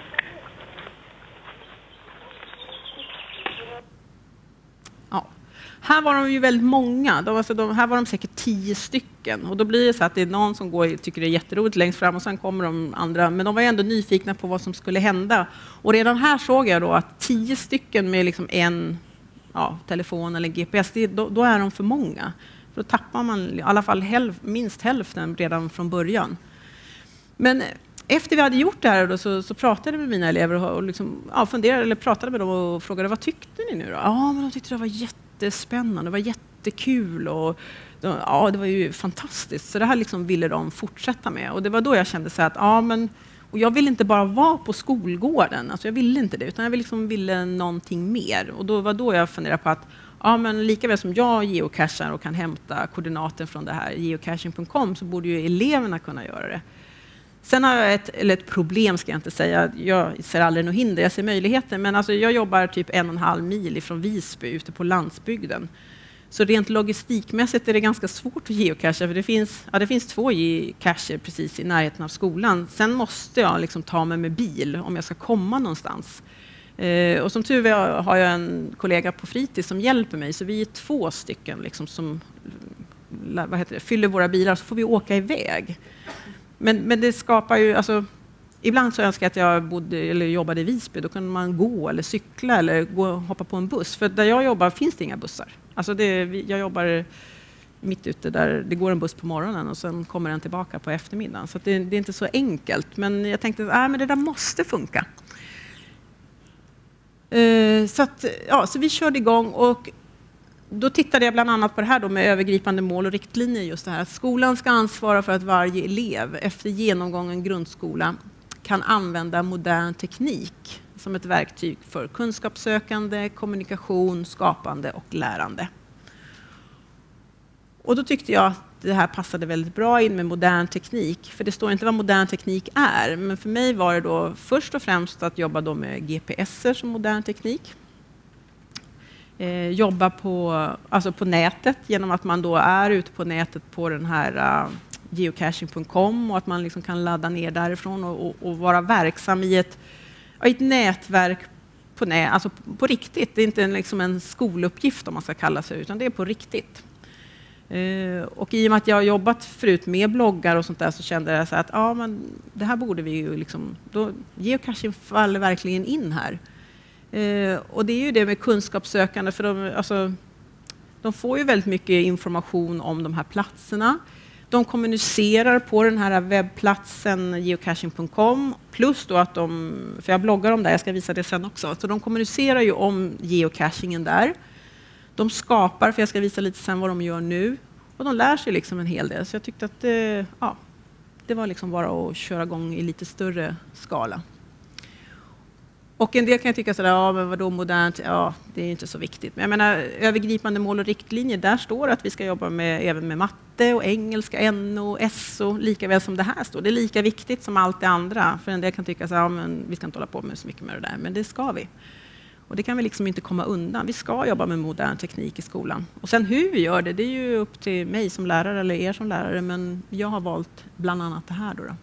Ja. Här var de ju väldigt många. De, alltså de, här var de säkert tio stycken. Och då blir det så att det är någon som går, tycker det är jätteroligt längst fram och sen kommer de andra. Men de var ju ändå nyfikna på vad som skulle hända. Och redan här såg jag då att tio stycken med liksom en ja, telefon eller G P S, det, då, då är de för många. För då tappar man i alla fall hälf, minst hälften redan från början. Men efter vi hade gjort det här då, så, så pratade jag med mina elever och, och liksom, ja, funderade, eller pratade med dem och frågade vad tyckte ni nu då? Ja, men de tyckte det var jättespännande, det var jättekul och de, ja, det var ju fantastiskt. Så det här liksom ville de fortsätta med. Och det var då jag kände så att ja, men och jag ville inte bara vara på skolgården, alltså jag ville inte det, utan jag liksom ville någonting mer. Och då var då jag funderade på att ja, men lika väl som jag geocachar och kan hämta koordinater från det här geocaching punkt com så borde ju eleverna kunna göra det. Sen har jag ett, eller ett problem, ska jag inte säga. Jag ser aldrig något hinder, jag ser möjligheter. Men alltså jag jobbar typ en och en halv mil ifrån Visby ute på landsbygden. Så rent logistikmässigt är det ganska svårt att geocacha. För det finns, ja, det finns två geocacher precis i närheten av skolan. Sen måste jag liksom ta mig med bil om jag ska komma någonstans. Eh, och som tur är har jag en kollega på fritid som hjälper mig. Så vi är två stycken liksom som vad heter det, fyller våra bilar, så får vi åka iväg. Men, men det skapar ju, alltså, ibland så önskar jag att jag bodde eller jobbade i Visby. Då kunde man gå eller cykla eller gå och hoppa på en buss. För där jag jobbar finns det inga bussar. Alltså det, jag jobbar mitt ute där det går en buss på morgonen och sen kommer den tillbaka på eftermiddagen. Så det, det är inte så enkelt. Men jag tänkte att äh, men det där måste funka. Uh, så, att, ja, så vi körde igång och då tittade jag bland annat på det här då med övergripande mål och riktlinjer. Just det här. Skolan ska ansvara för att varje elev efter genomgången grundskola kan använda modern teknik som ett verktyg för kunskapssökande, kommunikation, skapande och lärande. Och då tyckte jag att det här passade väldigt bra in med modern teknik. För det står inte vad modern teknik är. Men för mig var det då först och främst att jobba då med G P S-er som modern teknik. Eh, jobba på, alltså på nätet genom att man då är ute på nätet på den här uh, geocaching punkt com och att man liksom kan ladda ner därifrån och, och, och vara verksam i ett, i ett nätverk på, nä, alltså på, på riktigt. Det är inte en, liksom en skoluppgift om man ska kalla sig, utan det är på riktigt. Eh, och i och med att jag har jobbat förut med bloggar och sånt där så kände jag så att ja, men det här borde vi ju liksom, då, geocaching faller verkligen in här. Eh, och det är ju det med kunskapssökande, för de, alltså, de får ju väldigt mycket information om de här platserna. De kommunicerar på den här webbplatsen geocaching punkt com, plus då att de, för jag bloggar om det, jag ska visa det sen också, så de kommunicerar ju om geocachingen där. De skapar, för jag ska visa lite sen vad de gör nu, och de lär sig liksom en hel del. Så jag tyckte att det, ja, det var liksom bara att köra igång i lite större skala. Och en del kan jag tycka sådär, ja men vadå modernt, ja det är inte så viktigt. Men jag menar, övergripande mål och riktlinjer, där står att vi ska jobba med, även med matte och engelska, N O, S O, lika väl som det här står. Det är lika viktigt som allt det andra. För en del kan tycka såhär, ja men vi ska inte hålla på med så mycket med det där, men det ska vi. Och det kan vi liksom inte komma undan. Vi ska jobba med modern teknik i skolan. Och sen hur vi gör det, det är ju upp till mig som lärare eller er som lärare, men jag har valt bland annat det här då. då.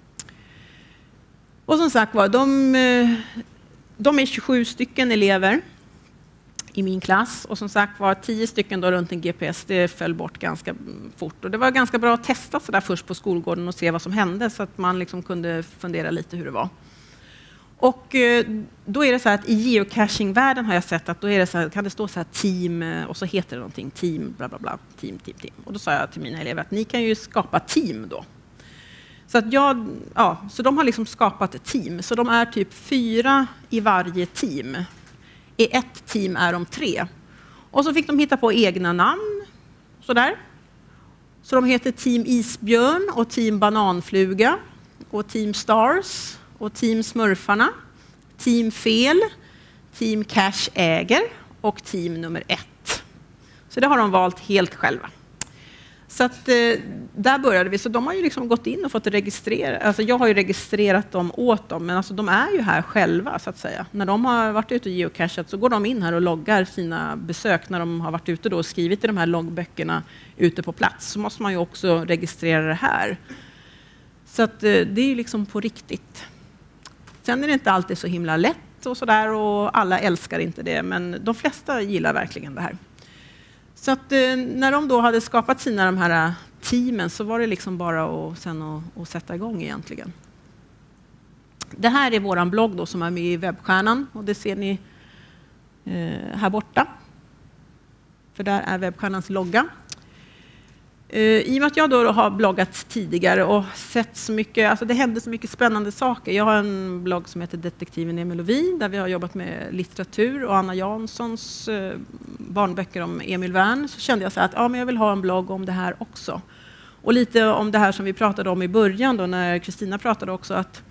Och som sagt var, de... De är tjugosju stycken elever i min klass, och som sagt var tio stycken då runt en G P S, det föll bort ganska fort. Och det var ganska bra att testa så där först på skolgården och se vad som hände, så att man liksom kunde fundera lite hur det var. Och då är det så här att i geocaching-världen har jag sett att då är det så här, kan det stå så här team och så heter det någonting, team bla bla bla, team, team, team. Och då sa jag till mina elever att ni kan ju skapa team då. Så, att jag, ja, så de har liksom skapat ett team. Så de är typ fyra i varje team. I ett team är de tre. Och så fick de hitta på egna namn. Sådär. Så de heter Team Isbjörn och Team Bananfluga. Och Team Stars och Team Smurfarna. Team Fel. Team Cash Äger och Team nummer ett. Så det har de valt helt själva. Så att, eh, där började vi. Så de har ju liksom gått in och fått registrera. Alltså jag har ju registrerat dem åt dem, men alltså de är ju här själva så att säga. När de har varit ute och geocachat så går de in här och loggar sina besök när de har varit ute då och skrivit i de här loggböckerna ute på plats. Så måste man ju också registrera det här. Så att, eh, det är ju liksom på riktigt. Sen är det inte alltid så himla lätt och sådär, och alla älskar inte det, men de flesta gillar verkligen det här. Så att, eh, när de då hade skapat sina de här teamen så var det liksom bara att, sen att, att sätta igång egentligen. Det här är vår blogg då, som är med i Webbstjärnan, och det ser ni eh, här borta. För där är Webbstjärnans logga. Uh, I och med att jag då har bloggat tidigare och sett så mycket, alltså det hände så mycket spännande saker. Jag har en blogg som heter Detektiven Emil Lovin, där vi har jobbat med litteratur och Anna Janssons uh, barnböcker om Emil Wern. Så kände jag så här att ja, men jag vill ha en blogg om det här också. Och lite om det här som vi pratade om i början då, när Kristina pratade också, att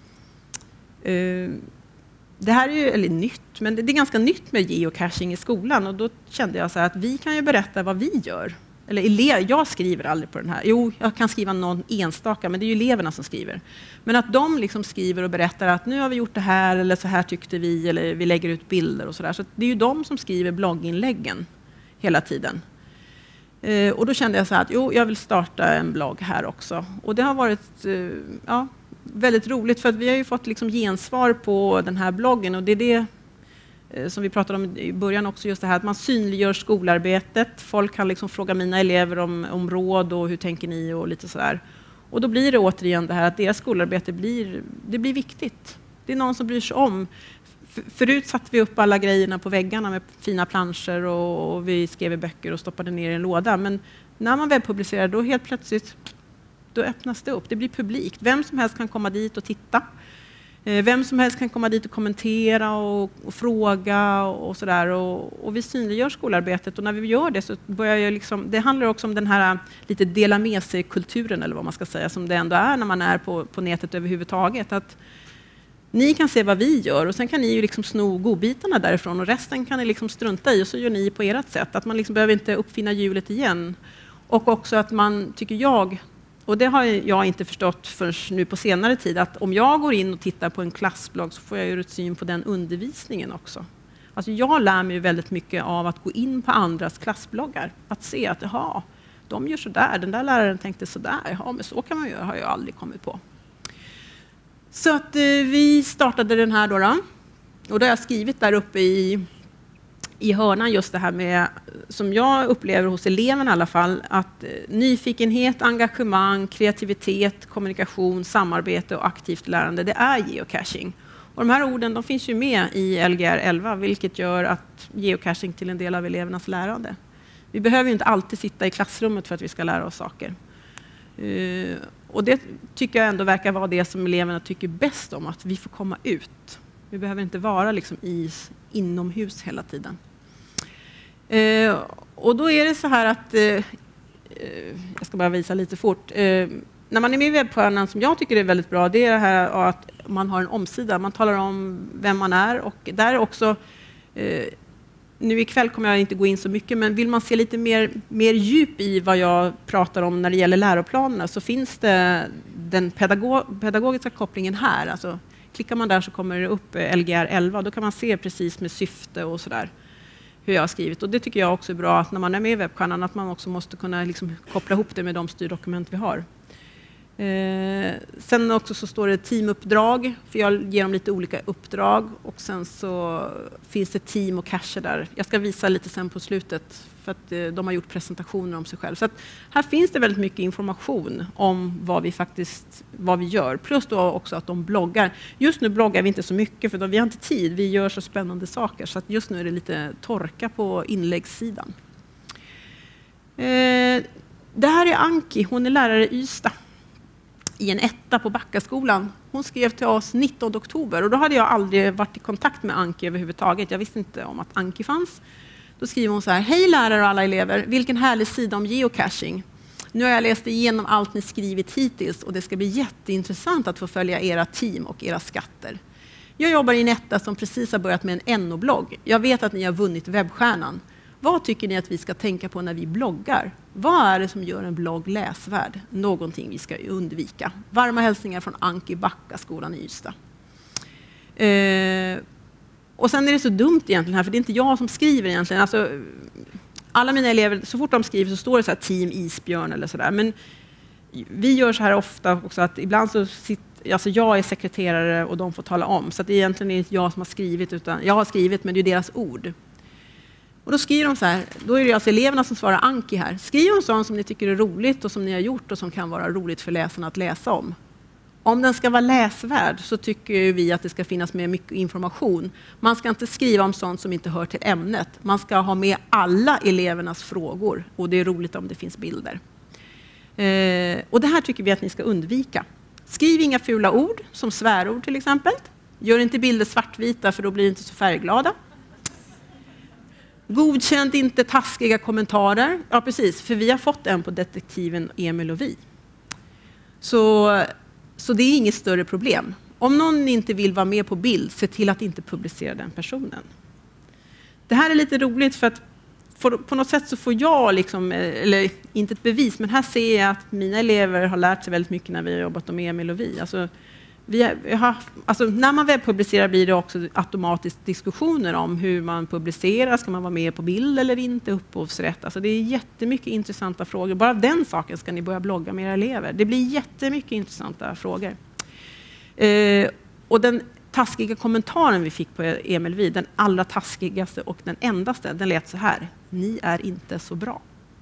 uh, det här är ju, eller nytt, men det är ganska nytt med geocaching i skolan, och då kände jag så här att vi kan ju berätta vad vi gör. Eller elev, jag skriver aldrig på den här. Jo, jag kan skriva någon enstaka, men det är ju eleverna som skriver. Men att de liksom skriver och berättar att nu har vi gjort det här, eller så här tyckte vi, eller vi lägger ut bilder och sådär. Så det är ju de som skriver blogginläggen hela tiden. Eh, och då kände jag så här att jo, jag vill starta en blogg här också. Och det har varit eh, ja, väldigt roligt, för att vi har ju fått liksom gensvar på den här bloggen, och det är det som vi pratade om i början också, just det här att man synliggör skolarbetet. Folk kan liksom fråga mina elever om, om råd och hur tänker ni och lite sådär. Och då blir det återigen det här att deras skolarbete blir, det blir viktigt. Det är någon som bryr sig om. För, förut satte vi upp alla grejerna på väggarna med fina planscher och, och vi skrev i böcker och stoppade ner i en låda. Men när man webbpublicerar, då helt plötsligt då öppnas det upp. Det blir publikt. Vem som helst kan komma dit och titta. Vem som helst kan komma dit och kommentera och, och fråga och, och sådär. Och, och vi synliggör skolarbetet, och när vi gör det så börjar jag liksom, det handlar också om den här lite dela med sig-kulturen, eller vad man ska säga, som det ändå är när man är på, på nätet överhuvudtaget. Att ni kan se vad vi gör, och sen kan ni ju liksom sno godbitarna därifrån, och resten kan ni liksom strunta i, och så gör ni på ert sätt. Att man liksom behöver inte uppfinna hjulet igen. Och också att man, tycker jag, och det har jag inte förstått förrän nu på senare tid, att om jag går in och tittar på en klassblogg så får jag ju ett syn på den undervisningen också. Alltså jag lär mig väldigt mycket av att gå in på andras klassbloggar. Att se att jaha, de gör så där, den där läraren tänkte så där, ja men så kan man göra, har jag aldrig kommit på. Så att eh, vi startade den här då, då. Och då har jag skrivit där uppe i i hörnan just det här med, som jag upplever hos eleverna i alla fall, att nyfikenhet, engagemang, kreativitet, kommunikation, samarbete och aktivt lärande, det är geocaching. Och de här orden, de finns ju med i L G R elva, vilket gör att geocaching till en del av elevernas lärande. Vi behöver ju inte alltid sitta i klassrummet för att vi ska lära oss saker. Uh, och det tycker jag ändå verkar vara det som eleverna tycker bäst om, att vi får komma ut. Vi behöver inte vara liksom i, inomhus hela tiden. Uh, och då är det så här att, uh, uh, jag ska bara visa lite fort. Uh, när man är med i Webbstjärnan, som jag tycker är väldigt bra, det är det här att man har en omsida. Man talar om vem man är, och där också, uh, nu ikväll kommer jag inte gå in så mycket, men vill man se lite mer, mer djup i vad jag pratar om när det gäller läroplanerna, så finns det den pedagog, pedagogiska kopplingen här. Alltså, klickar man där så kommer det upp L G R elva, då kan man se precis med syfte och sådär hur jag har skrivit. Och det tycker jag också är bra, att när man är med i Webbstjärnan, att man också måste kunna liksom koppla ihop det med de styrdokument vi har. Eh, sen också så står det teamuppdrag, för jag ger dem lite olika uppdrag, och sen så finns det team och cacher där. Jag ska visa lite sen på slutet, för att eh, de har gjort presentationer om sig själv. Så att här finns det väldigt mycket information om vad vi faktiskt vad vi gör, plus då också att de bloggar. Just nu bloggar vi inte så mycket, för då vi har inte tid, vi gör så spännande saker, så att just nu är det lite torka på inläggssidan. Eh, det här är Anki, hon är lärare i Ystad, i en etta på Backaskolan. Hon skrev till oss nittonde oktober, och då hade jag aldrig varit i kontakt med Anki överhuvudtaget. Jag visste inte om att Anki fanns. Då skriver hon så här: hej lärare och alla elever, vilken härlig sida om geocaching. Nu har jag läst igenom allt ni skrivit hittills, och det ska bli jätteintressant att få följa era team och era skatter. Jag jobbar i en etta som precis har börjat med en N O-blogg. Jag vet att ni har vunnit Webbstjärnan. Vad tycker ni att vi ska tänka på när vi bloggar? Vad är det som gör en blogg läsvärd? Någonting vi ska undvika. Varma hälsningar från Anki, Backaskolan i Ystad. Eh, och sen är det så dumt egentligen här, för det är inte jag som skriver egentligen. Alltså, alla mina elever, så fort de skriver så står det så här team isbjörn eller sådär. Men vi gör så här ofta också, att ibland så sitter, alltså jag är sekreterare och de får tala om. Så att det egentligen är inte jag som har skrivit, utan jag har skrivit, men det är deras ord. Och då skriver de så här, då är det alltså eleverna som svarar Anki här. Skriv om sånt som ni tycker är roligt och som ni har gjort och som kan vara roligt för läsarna att läsa om. Om den ska vara läsvärd så tycker vi att det ska finnas med mycket information. Man ska inte skriva om sånt som inte hör till ämnet. Man ska ha med alla elevernas frågor och det är roligt om det finns bilder. Eh, och det här tycker vi att ni ska undvika. Skriv inga fula ord, som svärord till exempel. Gör inte bilder svartvita för då blir det inte så färgglada. Godkänd inte taskiga kommentarer. Ja, precis, för vi har fått en på detektiven Emil och vi. Så, så det är inget större problem. Om någon inte vill vara med på bild, se till att inte publicera den personen. Det här är lite roligt för att för, på något sätt så får jag, liksom, eller inte ett bevis, men här ser jag att mina elever har lärt sig väldigt mycket när vi har jobbat med Emil och vi. Alltså, Vi har, alltså när man webbpublicerar blir det också automatiskt diskussioner om hur man publicerar. Ska man vara med på bild eller inte? Upphovsrätt. Alltså det är jättemycket intressanta frågor. Bara av den saken ska ni börja blogga med era elever. Det blir jättemycket intressanta frågor. Eh, och den taskiga kommentaren vi fick på Emil Vi, den allra taskigaste och den endaste, den lät så här. Ni är inte så bra.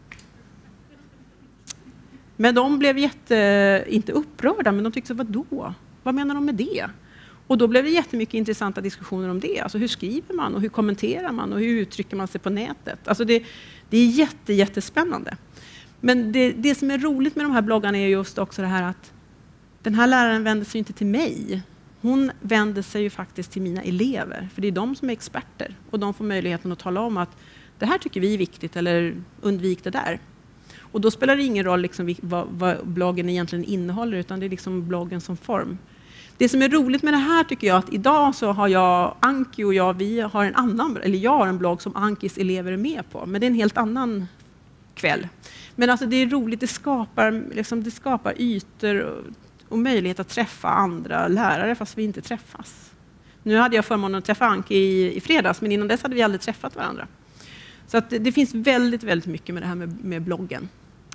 Men de blev jätte, inte upprörda, men de tyckte, vad då? Vad menar de med det? Och då blev det jättemycket intressanta diskussioner om det. Alltså hur skriver man och hur kommenterar man och hur uttrycker man sig på nätet? Alltså det, det är jätte, jättespännande. Men det, det som är roligt med de här bloggarna är just också det här att den här läraren vänder sig inte till mig. Hon vänder sig ju faktiskt till mina elever. För det är de som är experter. Och de får möjligheten att tala om att det här tycker vi är viktigt eller undvik det där. Och då spelar det ingen roll liksom vad, vad bloggen egentligen innehåller utan det är liksom bloggen som form. Det som är roligt med det här tycker jag att idag så har jag, Anki och jag, vi har en annan, eller jag har en blogg som Ankis elever är med på. Men det är en helt annan kväll. Men alltså det är roligt, det skapar, liksom, det skapar ytor och, och möjlighet att träffa andra lärare fast vi inte träffas. Nu hade jag förmånen att träffa Anki i, i fredags men innan dess hade vi aldrig träffat varandra. Så att det, det finns väldigt, väldigt mycket med det här med, med bloggen.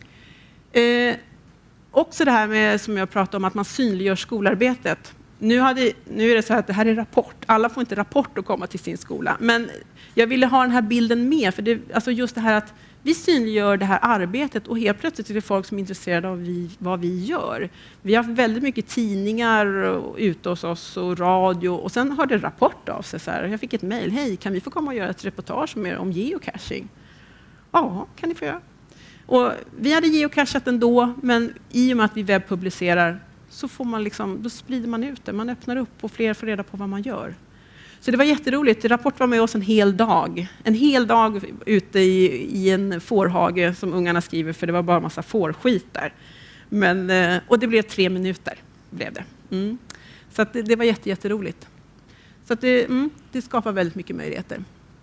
Eh, också det här med, som jag pratade om, att man synliggör skolarbetet. Nu, hade, nu är det så här att det här är rapport. Alla får inte rapport att komma till sin skola. Men jag ville ha den här bilden med. För det, alltså just det här att vi synliggör det här arbetet och helt plötsligt är det folk som är intresserade av vi, vad vi gör. Vi har haft väldigt mycket tidningar ute hos oss och radio. Och sen har det rapport av sig. Så här. Jag fick ett mejl. Hej, kan vi få komma och göra ett reportage med om geocaching? Ja, kan ni få göra. Och vi hade geocachat ändå, men i och med att vi webbpublicerar så får man liksom, då sprider man ut det. Man öppnar upp och fler får reda på vad man gör. Så det var jätteroligt. Rapport var med oss en hel dag. En hel dag ute i, i en fårhage som ungarna skriver, för det var bara en massa fårskit där. Men, och det blev tre minuter. Blev det. Mm. Så att det, det var jätte, jätteroligt. Så att det, mm, det skapar väldigt mycket möjligheter.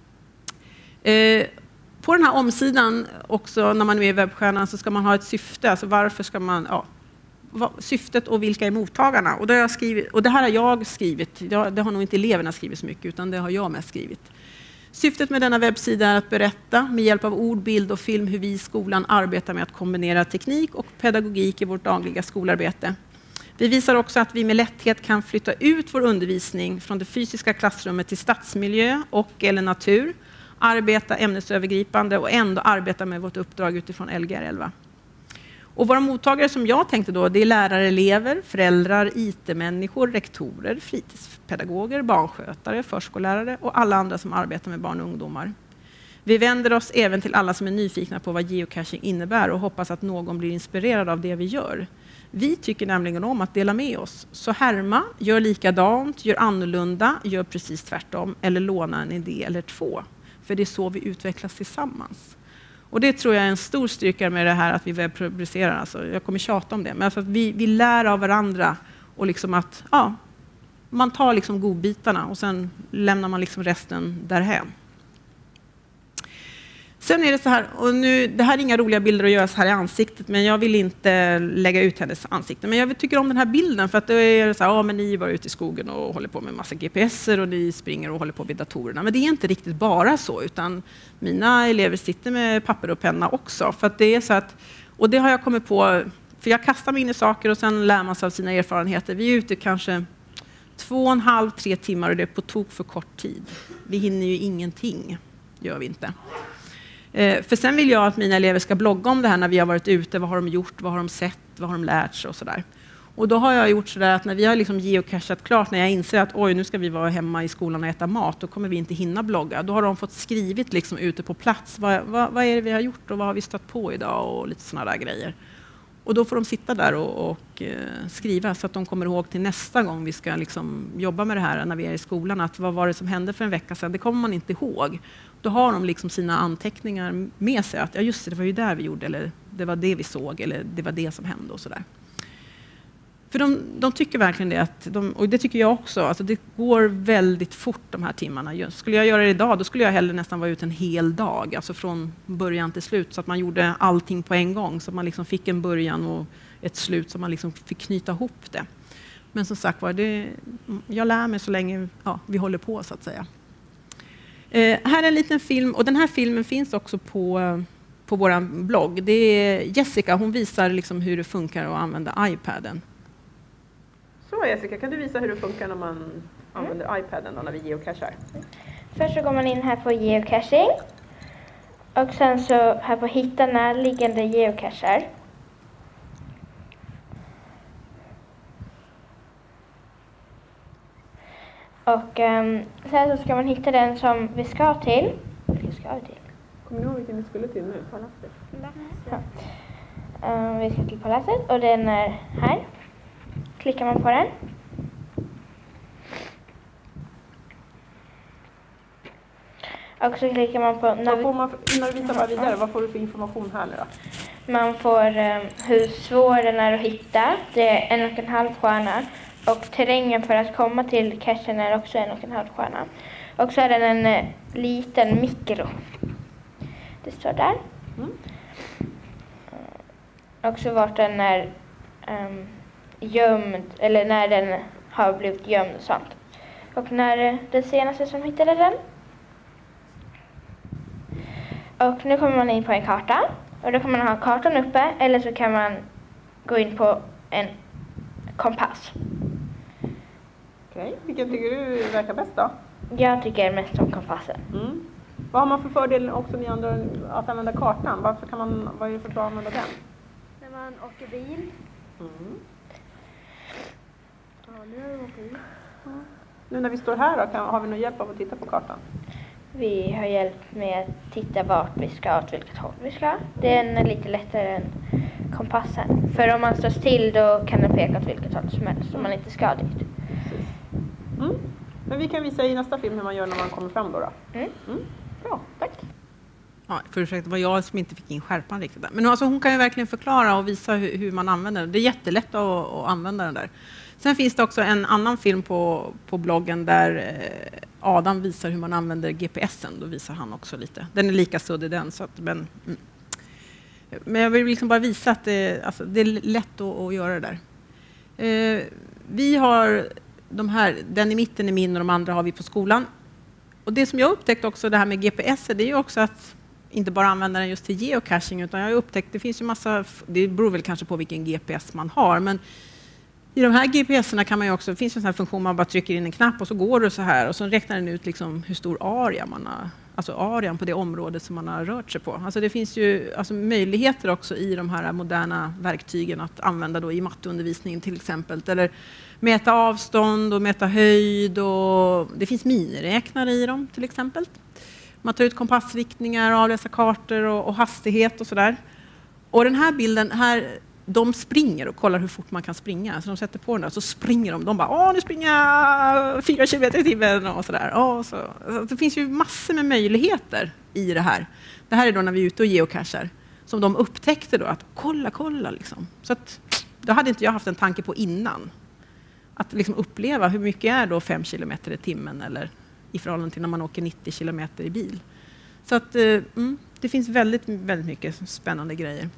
Eh, På den här omsidan också när man är med i Webbstjärnan så ska man ha ett syfte. Alltså varför ska man, ja, syftet och vilka är mottagarna. Och det, har jag skrivit, och det här har jag skrivit. Det har nog inte eleverna skrivit så mycket utan det har jag mest skrivit. Syftet med denna webbsida är att berätta med hjälp av ord, bild och film hur vi i skolan arbetar med att kombinera teknik och pedagogik i vårt dagliga skolarbete. Vi visar också att vi med lätthet kan flytta ut vår undervisning från det fysiska klassrummet till stadsmiljö och eller natur. Arbeta ämnesövergripande och ändå arbeta med vårt uppdrag utifrån L G R elva. Och våra mottagare som jag tänkte då, det är lärare, elever, föräldrar, I T-människor, rektorer, fritidspedagoger, barnskötare, förskollärare och alla andra som arbetar med barn och ungdomar. Vi vänder oss även till alla som är nyfikna på vad geocaching innebär och hoppas att någon blir inspirerad av det vi gör. Vi tycker nämligen om att dela med oss. Så härma, gör likadant, gör annorlunda, gör precis tvärtom eller låna en idé eller två. För det är så vi utvecklas tillsammans. Och det tror jag är en stor styrka med det här att vi webbpublicerar. Alltså, jag kommer tjata om det. Men alltså att vi, vi lär av varandra. Och liksom att ja, man tar liksom godbitarna och sen lämnar man liksom resten därhän. Sen är det så här, och nu, det här är inga roliga bilder att göra så här i ansiktet, men jag vill inte lägga ut hennes ansikte. Men jag tycker om den här bilden för att det är så här, ja men ni är bara ute i skogen och håller på med massa G P S-er och ni springer och håller på vid datorerna. Men det är inte riktigt bara så, utan mina elever sitter med papper och penna också. För att det är så att, och det har jag kommit på, för jag kastar mig in i saker och sen lär man sig av sina erfarenheter. Vi är ute kanske två och en halv, tre timmar och det är på tok för kort tid. Vi hinner ju ingenting. gör vi inte. Eh, för sen vill jag att mina elever ska blogga om det här när vi har varit ute. Vad har de gjort? Vad har de sett? Vad har de lärt sig? Och sådär. Och då har jag gjort så där att när vi har liksom geocachat klart, när jag inser att oj, nu ska vi vara hemma i skolan och äta mat, då kommer vi inte hinna blogga. Då har de fått skrivit liksom ute på plats. Vad, vad, vad är det vi har gjort och vad har vi stött på idag och lite sådana där grejer. Och då får de sitta där och, och eh, skriva så att de kommer ihåg till nästa gång vi ska liksom jobba med det här när vi är i skolan. Att vad var det som hände för en vecka sedan? Det kommer man inte ihåg. Då har de liksom sina anteckningar med sig. Att ja, just det, det var ju där vi gjorde, eller det var det vi såg, eller det var det som hände och sådär. För de, de tycker verkligen det, att de, och det tycker jag också, alltså det går väldigt fort de här timmarna. Skulle jag göra det idag, då skulle jag hellre nästan vara ute en hel dag, alltså från början till slut, så att man gjorde allting på en gång, så att man liksom fick en början och ett slut, så man liksom fick knyta ihop det. Men som sagt var, det, jag lär mig så länge ja, vi håller på, så att säga. Eh, här är en liten film, och den här filmen finns också på, på vår blogg. Det är Jessica, hon visar liksom hur det funkar att använda iPaden. Så Jessica, kan du visa hur det funkar när man mm. använder iPaden då, när vi geocachar? Först så går man in här på geocaching. Och sen så här på hitta närliggande geocacher. Och um, sen så ska man hitta den som vi ska till. Vilken ska vi till? Kommer ni ihåg vilken vi skulle till nu? Palatset. Ja. Um, vi ska till palatset och den är här. Klickar man på den. Och så klickar man på... Vad får man, innan du visar bara vidare, vad får du för information här nu då? Man får um, hur svår den är att hitta. Det är en och en halv stjärna. Och terrängen för att komma till cachen är också en och en halv stjärna. Och så är den en uh, liten mikro. Det står där. Mm. Och så vart den är... Um, gömd, eller när den har blivit gömd och sånt. Och när den senaste som hittade den. Och nu kommer man in på en karta. Och då kan man ha kartan uppe, eller så kan man gå in på en kompass. Okej, okay. Vilken tycker du verkar bäst då? Jag tycker mest om kompassen. Mm. Vad har man för fördel också ni andra att använda kartan? Varför kan man, vad är det för bra att använda den? När man åker bil. Mm. Ja, nu, ja. Nu när vi står här då, kan, har vi någon hjälp av att titta på kartan? Vi har hjälp med att titta vart vi ska och vilket håll vi ska. Den är lite lättare än kompassen. För om man står still då kan den peka åt vilket håll som helst om man inte ska dit. Mm. Men vi kan visa i nästa film hur man gör när man kommer fram då. då. Mm. Mm. Bra, tack. Ja, för ursäkta, det var jag som inte fick in skärpan riktigt där. Men alltså, hon kan ju verkligen förklara och visa hur, hur man använder den. Det är jättelätt att, att använda den där. Sen finns det också en annan film på, på bloggen där Adam visar hur man använder G P S'en. Då visar han också lite. Den är lika suddig den. Så att, men, mm. men jag vill liksom bara visa att det, alltså, det är lätt att, att göra det där. Eh, vi har de här, den i mitten är min och de andra har vi på skolan. Och det som jag upptäckt också det här med G P S, det är ju också att inte bara använda den just till geocaching, utan jag har upptäckt, det finns ju massa, det beror väl kanske på vilken G P S man har, men i de här G P S'erna kan man ju också, det finns en sån här funktion, man bara trycker in en knapp och så går det så här och så räknar den ut liksom hur stor area man har, alltså arean på det området som man har rört sig på. Alltså det finns ju alltså möjligheter också i de här moderna verktygen att använda då i matteundervisningen till exempel, eller mäta avstånd och mäta höjd, och det finns miniräknare i dem till exempel. Man tar ut kompassriktningar, avläsa kartor och, och hastighet och sådär. Och den här bilden här, de springer och kollar hur fort man kan springa. Så de sätter på den där, så springer de. De bara, åh nu springer jag fyra kilometer i timmen och sådär. Åh, så. Så det finns ju massor med möjligheter i det här. Det här är då när vi är ute och geocachar. Som de upptäckte då, att kolla, kolla liksom. Så att, det hade inte jag haft en tanke på innan. Att liksom uppleva hur mycket är då fem kilometer i timmen eller i förhållande till när man åker nittio kilometer i bil. Så att mm, det finns väldigt, väldigt mycket spännande grejer.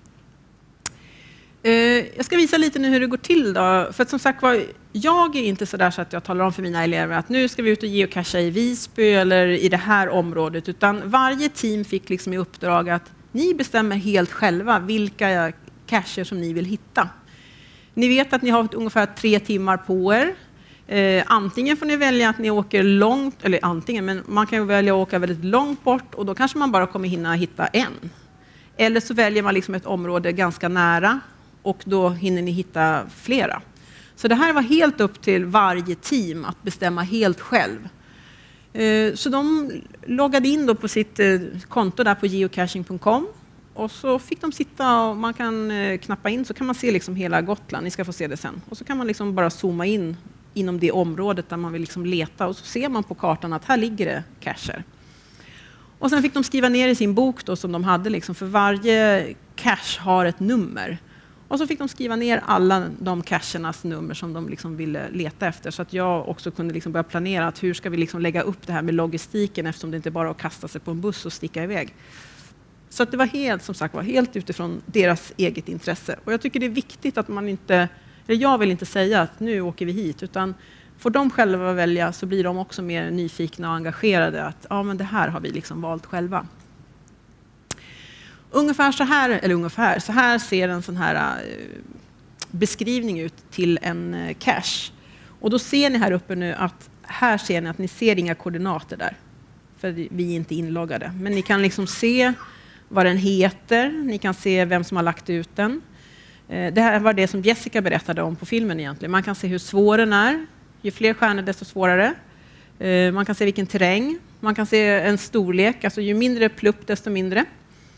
Eh, jag ska visa lite nu hur det går till då. För att som sagt var, jag är inte så där så att jag talar om för mina elever att nu ska vi ut och geocacha i Visby eller i det här området. Utan varje team fick liksom i uppdrag att ni bestämmer helt själva vilka cacher som ni vill hitta. Ni vet att ni har ungefär tre timmar på er. Eh, antingen får ni välja att ni åker långt, eller antingen, men man kan ju välja att åka väldigt långt bort och då kanske man bara kommer hinna hitta en. Eller så väljer man liksom ett område ganska nära och då hinner ni hitta flera. Så det här var helt upp till varje team att bestämma helt själv. Eh, så de loggade in då på sitt eh, konto där på geocaching punkt com och så fick de sitta och man kan eh, knappa in så kan man se liksom hela Gotland, ni ska få se det sen. Och så kan man liksom bara zooma in inom det området där man vill liksom leta och så ser man på kartan att här ligger det cacher. Och sen fick de skriva ner i sin bok då som de hade liksom, för varje cache har ett nummer. Och så fick de skriva ner alla de cachernas nummer som de liksom ville leta efter så att jag också kunde liksom börja planera att hur ska vi liksom lägga upp det här med logistiken eftersom det inte bara är att kasta sig på en buss och sticka iväg. Så att det var helt, som sagt, var helt utifrån deras eget intresse. Och jag tycker det är viktigt att man inte, eller jag vill inte säga att nu åker vi hit, utan får de själva välja så blir de också mer nyfikna och engagerade att ja, men det här har vi liksom valt själva. Ungefär så här, eller ungefär, så här ser en sån här uh, beskrivning ut till en uh, cache. Och då ser ni här uppe nu att här ser ni att ni ser inga koordinater där. För vi är inte inloggade. Men ni kan liksom se vad den heter, ni kan se vem som har lagt ut den. Uh, det här var det som Jessica berättade om på filmen egentligen. Man kan se hur svår den är. Ju fler stjärnor desto svårare. Uh, man kan se vilken terräng. Man kan se en storlek, alltså ju mindre plupp desto mindre.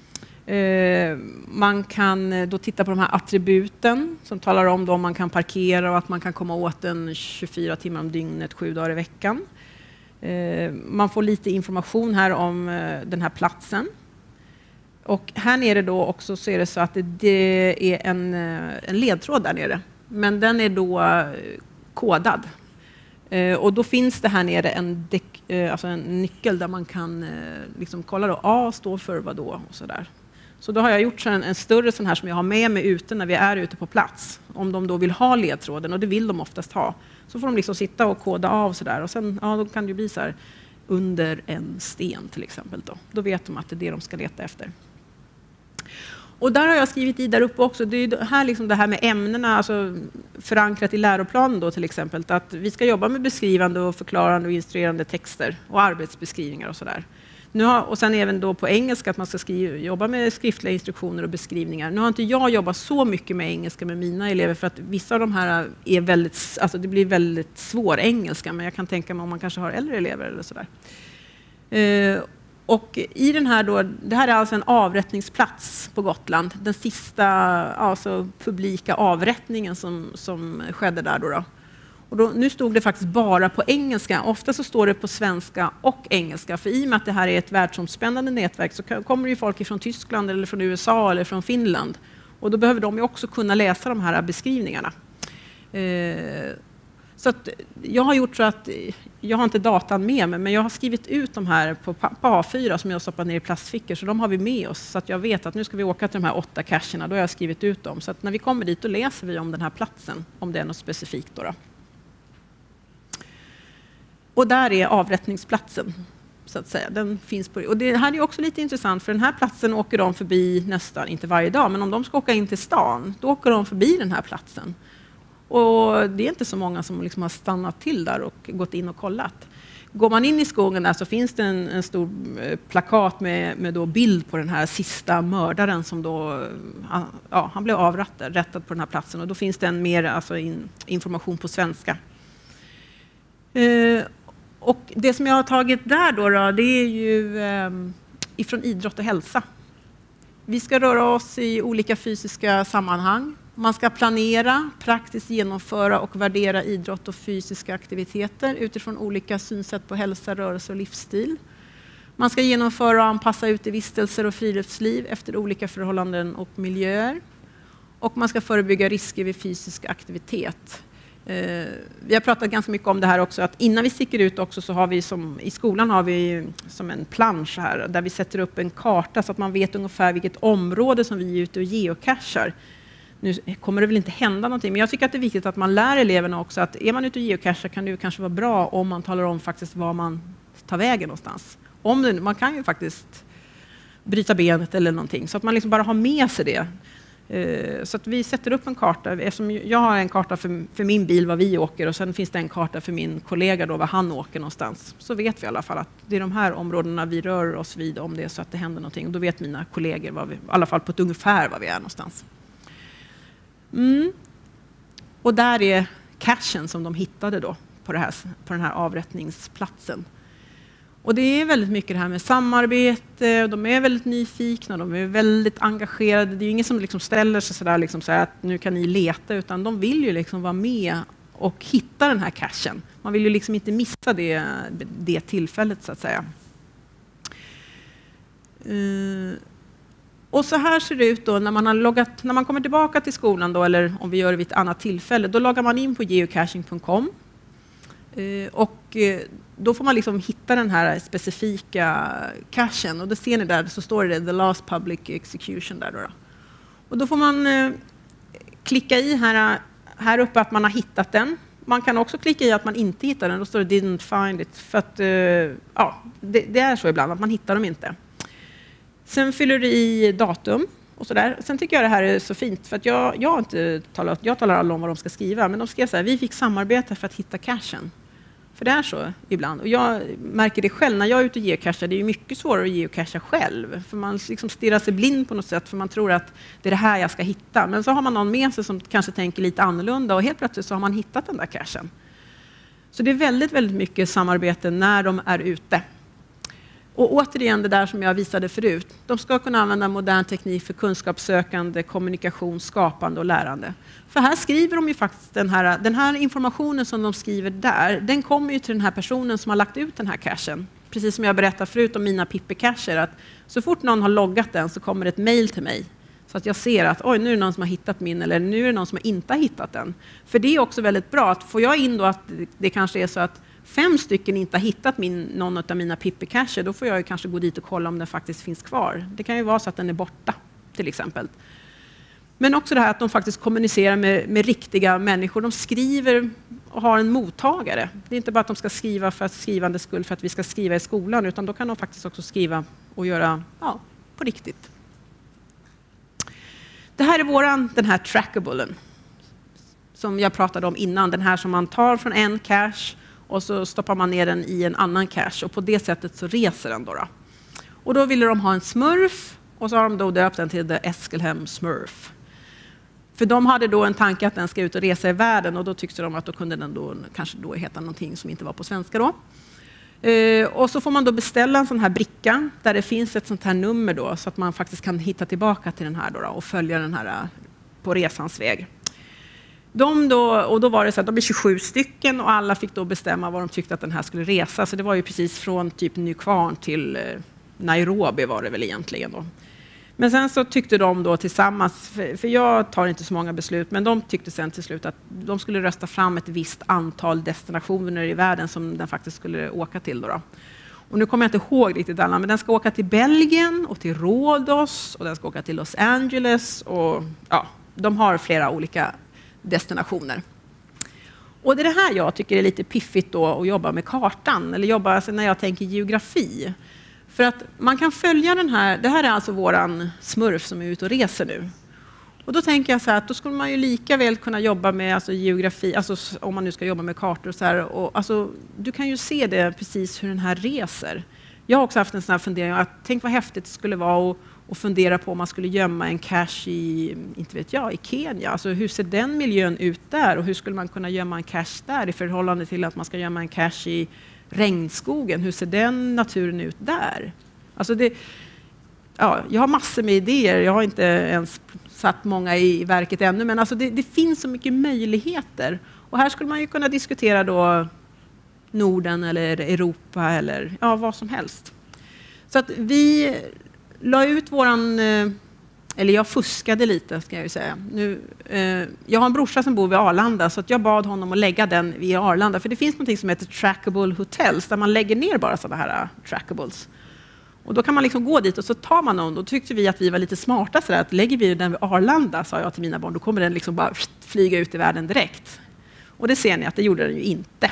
Uh, man kan då titta på de här attributen som talar om då om man kan parkera och att man kan komma åt den tjugofyra timmar om dygnet, sju dagar i veckan. Uh, man får lite information här om uh, den här platsen. Och här nere då också så är det så att det, det är en, uh, en ledtråd där nere. Men den är då uh, kodad. Uh, och då finns det här nere en, dek, uh, alltså en nyckel där man kan uh, liksom kolla då, A står för vad då och sådär. Så då har jag gjort en, en större sån här som jag har med mig ute när vi är ute på plats. Om de då vill ha ledtråden, och det vill de oftast ha, så får de liksom sitta och koda av sådär. Och sen ja, då kan det ju bli så här under en sten till exempel. Då, då vet de att det är det de ska leta efter. Och där har jag skrivit i där uppe också, det är här liksom det här med ämnena, alltså förankrat i läroplanen då till exempel, att vi ska jobba med beskrivande och förklarande och instruerande texter och arbetsbeskrivningar och sådär. Nu har, och sen även då på engelska att man ska skriva, jobba med skriftliga instruktioner och beskrivningar. Nu har inte jag jobbat så mycket med engelska med mina elever för att vissa av de här är väldigt, alltså det blir väldigt svår engelska, men jag kan tänka mig om man kanske har äldre elever eller sådär. Eh, och i den här då, det här är alltså en avrättningsplats på Gotland, den sista alltså publika avrättningen som, som skedde där då. då. Och då, nu stod det faktiskt bara på engelska. Ofta så står det på svenska och engelska. För i och med att det här är ett världsomspännande nätverk så kommer ju folk från Tyskland eller från U S A eller från Finland. Och då behöver de ju också kunna läsa de här beskrivningarna. Eh, så att jag har gjort så att jag har inte datan med mig, men jag har skrivit ut de här på, på A fyra som jag har stoppat ner i plastfickor, så de har vi med oss. Så att jag vet att nu ska vi åka till de här åtta cacherna, då har jag skrivit ut dem. Så att när vi kommer dit då läser vi om den här platsen, om det är något specifikt då. då. Och där är avrättningsplatsen, så att säga. Den finns på, och det här är också lite intressant, för den här platsen åker de förbi nästan, inte varje dag, men om de ska åka in till stan, då åker de förbi den här platsen. Och det är inte så många som liksom har stannat till där och gått in och kollat. Går man in i skogen där så finns det en, en stor plakat med, med då bild på den här sista mördaren som då, ja, han blev avrättad rättad på den här platsen. Och då finns det en mer alltså in, information på svenska. Uh, och det som jag har tagit där då, då det är ju um, ifrån idrott och hälsa. Vi ska röra oss i olika fysiska sammanhang. Man ska planera, praktiskt genomföra och värdera idrott och fysiska aktiviteter utifrån olika synsätt på hälsa, rörelse och livsstil. Man ska genomföra och anpassa utevistelser och friluftsliv efter olika förhållanden och miljöer. Och man ska förebygga risker vid fysisk aktivitet. Eh, vi har pratat ganska mycket om det här också, att innan vi sticker ut också så har vi som, i skolan har vi som en plansch här där vi sätter upp en karta så att man vet ungefär vilket område som vi är ute och geocachar. Nu kommer det väl inte hända någonting, men jag tycker att det är viktigt att man lär eleverna också att är man ute och geocachar kan det kanske vara bra om man talar om faktiskt var man tar vägen någonstans. Om det, man kan ju faktiskt bryta benet eller någonting, så att man liksom bara har med sig det. Eh, så att vi sätter upp en karta. Eftersom jag har en karta för, för min bil var vi åker och sen finns det en karta för min kollega då var han åker någonstans. Så vet vi i alla fall att det är de här områdena vi rör oss vid om det är så att det händer någonting. Och då vet mina kollegor var vi, i alla fall på ett ungefär var vi är någonstans. Mm. Och där är cachen som de hittade då på, det här, på den här avrättningsplatsen. Och det är väldigt mycket det här med samarbete, de är väldigt nyfikna, de är väldigt engagerade. Det är ju ingen som liksom ställer sig sådär liksom så att nu kan ni leta, utan de vill ju liksom vara med och hitta den här cachen. Man vill ju liksom inte missa det, det tillfället så att säga. Uh, och så här ser det ut då när man har loggat, när man kommer tillbaka till skolan då, eller om vi gör det vid ett annat tillfälle, då loggar man in på geocaching punkt com. Uh, och uh, då får man liksom hitta den här specifika cachen. Och då ser ni där, så står det the last public execution där då. då. Och då får man uh, klicka i här, här uppe att man har hittat den. Man kan också klicka i att man inte hittar den. Då står det didn't find it. För att uh, ja, det, det är så ibland att man hittar dem inte. Sen fyller du i datum och så där. Sen tycker jag det här är så fint för att jag, jag har inte talat, jag talar alla om vad de ska skriva, men de skrev så här: vi fick samarbeta för att hitta cachen. För det är så ibland. Och jag märker det själv när jag är ute och geocachar. Det är ju mycket svårare att geocacha själv. För man liksom stirrar sig blind på något sätt. För man tror att det är det här jag ska hitta. Men så har man någon med sig som kanske tänker lite annorlunda. Och helt plötsligt så har man hittat den där cachen. Så det är väldigt, väldigt mycket samarbete när de är ute. Och återigen det där som jag visade förut. De ska kunna använda modern teknik för kunskapssökande, kommunikation, skapande och lärande. För här skriver de ju faktiskt den här, den här informationen som de skriver där, den kommer ju till den här personen som har lagt ut den här cachen. Precis som jag berättade förut om mina Pippi-cacher, att så fort någon har loggat den så kommer ett mejl till mig. Så att jag ser att oj, nu är det någon som har hittat min, eller nu är det någon som inte har hittat den. För det är också väldigt bra att får jag in då att det kanske är så att fem stycken inte har hittat min, någon av mina Pippi-cacher, då får jag ju kanske gå dit och kolla om den faktiskt finns kvar. Det kan ju vara så att den är borta, till exempel. Men också det här att de faktiskt kommunicerar med, med riktiga människor. De skriver och har en mottagare. Det är inte bara att de ska skriva för att skrivande skull, för att vi ska skriva i skolan, utan då kan de faktiskt också skriva och göra ja, på riktigt. Det här är våran, den här trackablen som jag pratade om innan. Den här som man tar från en cache och så stoppar man ner den i en annan cache. Och på det sättet så reser den då. då. Och då ville de ha en smurf. Och så har de då döpt den till The Eskelhem Smurf. För de hade då en tanke att den ska ut och resa i världen. Och då tyckte de att då kunde den då kanske då heta någonting som inte var på svenska då. Eh, och så får man då beställa en sån här bricka. Där det finns ett sånt här nummer då. Så att man faktiskt kan hitta tillbaka till den här då, då och följa den här på resans väg. De då, och då var det så att de är tjugosju stycken och alla fick då bestämma vad de tyckte att den här skulle resa. Så det var ju precis från typ Nykvarn till eh, Nairobi var det väl egentligen då. Men sen så tyckte de då tillsammans, för, för jag tar inte så många beslut, men de tyckte sen till slut att de skulle rösta fram ett visst antal destinationer i världen som den faktiskt skulle åka till då. då. Och nu kommer jag inte ihåg riktigt alla, men den ska åka till Belgien och till Rhodos och den ska åka till Los Angeles och ja, de har flera olika destinationer. Och det är det här jag tycker är lite piffigt då att jobba med kartan, eller jobba alltså när jag tänker geografi. För att man kan följa den här, det här är alltså våran smurf som är ute och reser nu. Och då tänker jag så här att då skulle man ju lika väl kunna jobba med alltså geografi, alltså om man nu ska jobba med kartor och så här. Och alltså, du kan ju se det precis hur den här reser. Jag har också haft en sån här fundering att tänk vad häftigt det skulle vara att och fundera på om man skulle gömma en cache i, inte vet jag, i Kenya. Alltså hur ser den miljön ut där och hur skulle man kunna gömma en cache där i förhållande till att man ska gömma en cache i regnskogen? Hur ser den naturen ut där? Alltså det, ja, jag har massor med idéer. Jag har inte ens satt många i verket ännu, men alltså det, det finns så mycket möjligheter. Och här skulle man ju kunna diskutera då Norden eller Europa eller ja, vad som helst. Så att vi la ut våran, eller jag fuskade lite ska jag ju säga. Nu, eh, jag har en brorsa som bor vid Arlanda så att jag bad honom att lägga den vid Arlanda. För det finns något som heter trackable hotels där man lägger ner bara sådana här uh, trackables. Och då kan man liksom gå dit och så tar man någon. Då tyckte vi att vi var lite smarta så där, att lägger vi den vid Arlanda, sa jag till mina barn, då kommer den liksom bara flyga ut i världen direkt. Och det ser ni att det gjorde den ju inte.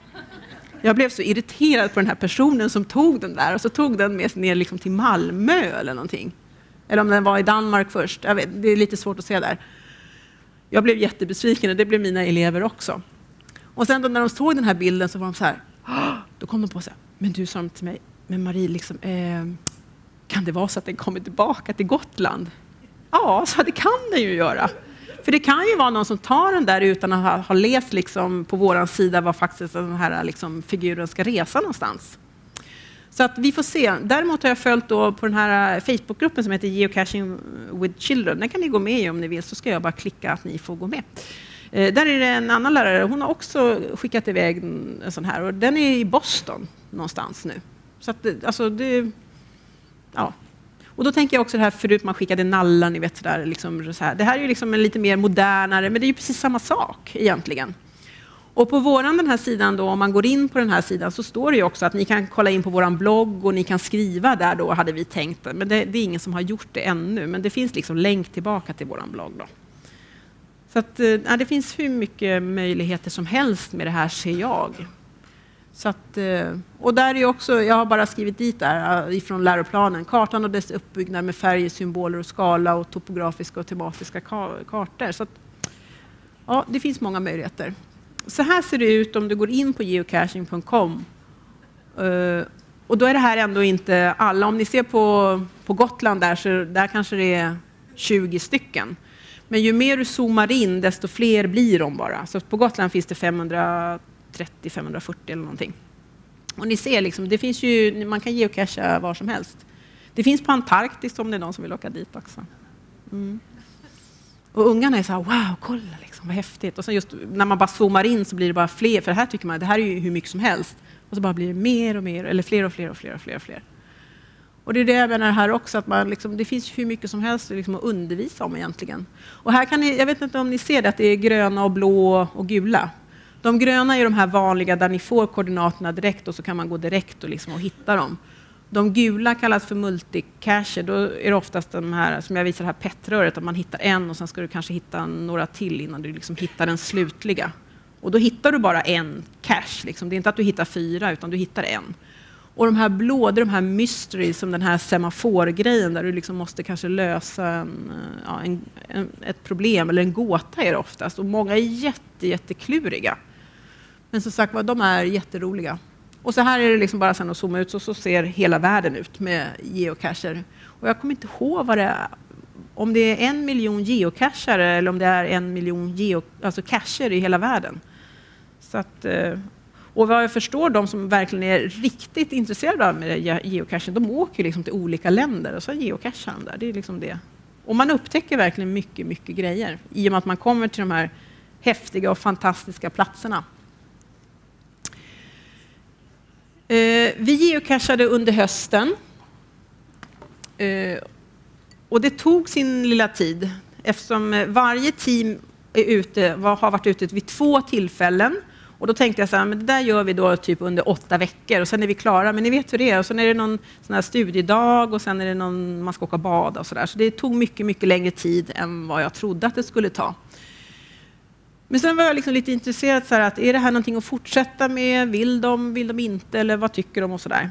Jag blev så irriterad på den här personen som tog den där och så tog den med sig ner liksom till Malmö eller någonting. Eller om den var i Danmark först. Jag vet, det är lite svårt att se där. Jag blev jättebesviken och det blev mina elever också. Och sen då när de såg den här bilden så var de så här, då kom de på så här, men du sa till mig, men Marie, liksom, eh, kan det vara så att den kommer tillbaka till Gotland? Ja, så det kan den ju göra. För det kan ju vara någon som tar den där utan att ha, ha läst liksom, på våran sida vad faktiskt den här liksom, figuren ska resa någonstans. Så att vi får se. Däremot har jag följt då på den här Facebookgruppen som heter Geocaching with Children. Den kan ni gå med i om ni vill, så ska jag bara klicka att ni får gå med. Eh, där är det en annan lärare. Hon har också skickat iväg en sån här. Och den är i Boston någonstans nu. Så att alltså det... Ja. Och då tänker jag också det här förut man skickade nallar, ni vet sådär, liksom så här. Det här är ju liksom en lite mer modernare, men det är ju precis samma sak egentligen. Och på våran den här sidan då, om man går in på den här sidan så står det ju också att ni kan kolla in på våran blogg och ni kan skriva där då, hade vi tänkt. Men det, det är ingen som har gjort det ännu, men det finns liksom länk tillbaka till våran blogg då. Så att, ja, det finns hur mycket möjligheter som helst med det här, ser jag. Så att, och där är också, jag har bara skrivit dit där ifrån läroplanen, kartan och dess uppbyggnad med färger, symboler och skala och topografiska och tematiska kartor. Så att, ja, det finns många möjligheter. Så här ser det ut om du går in på geocaching punkt com. Uh, och då är det här ändå inte alla. Om ni ser på, på Gotland där, så där kanske det är tjugo stycken. Men ju mer du zoomar in, desto fler blir de bara. Så på Gotland finns det femhundratrettio till femhundrafyrtio eller någonting. Och ni ser, liksom, det finns ju, man kan geocacha var som helst. Det finns på Antarktis om det är någon som vill åka dit också. Mm. Och ungarna är så här, wow, kolla liksom, vad häftigt. Och så just när man bara zoomar in så blir det bara fler. För det här tycker man, det här är ju hur mycket som helst. Och så bara blir det mer och mer, eller fler och fler och fler och fler och fler. Och det är det jag menar här också, att man liksom, det finns hur mycket som helst liksom, att undervisa om egentligen. Och här kan ni, jag vet inte om ni ser det, att det är gröna och blå och gula. De gröna är de här vanliga där ni får koordinaterna direkt och så kan man gå direkt och, liksom, och hitta dem. De gula kallas för multicacher. Då är det oftast de här, som jag visar här, petröret, att man hittar en och sen ska du kanske hitta några till innan du liksom hittar den slutliga. Och då hittar du bara en cache. Liksom. Det är inte att du hittar fyra, utan du hittar en. Och de här blå, det är de här mysteries, som den här semaforgrejen där du liksom måste kanske lösa en, ja, en, en, ett problem eller en gåta är det oftast. Och många är jätte, jättekluriga. Men som sagt, de är jätteroliga. Och så här är det liksom bara sen att zooma ut, så, så ser hela världen ut med geocacher. Och jag kommer inte ihåg vad det är, om det är en miljon geocachare eller om det är en miljon geo, alltså cacher i hela världen. Så att, och vad jag förstår, de som verkligen är riktigt intresserade av med geocachen, de åker liksom till olika länder och så geocachar de där. Det är liksom det. Och man upptäcker verkligen mycket, mycket grejer i och med att man kommer till de här häftiga och fantastiska platserna. Eh, vi geocachade under hösten. Eh, och det tog sin lilla tid eftersom varje team är ute, var, har varit ute vid två tillfällen. Och då tänkte jag så här, men det där gör vi då typ under åtta veckor och sen är vi klara. Men ni vet hur det är. Och sen är det någon sån här studiedag och sen är det någon, man ska åka och bada och sådär. Så det tog mycket, mycket längre tid än vad jag trodde att det skulle ta. Men sen var jag liksom lite intresserad så här, att är det här någonting att fortsätta med? Vill de, vill de inte? Eller vad tycker de och sådär?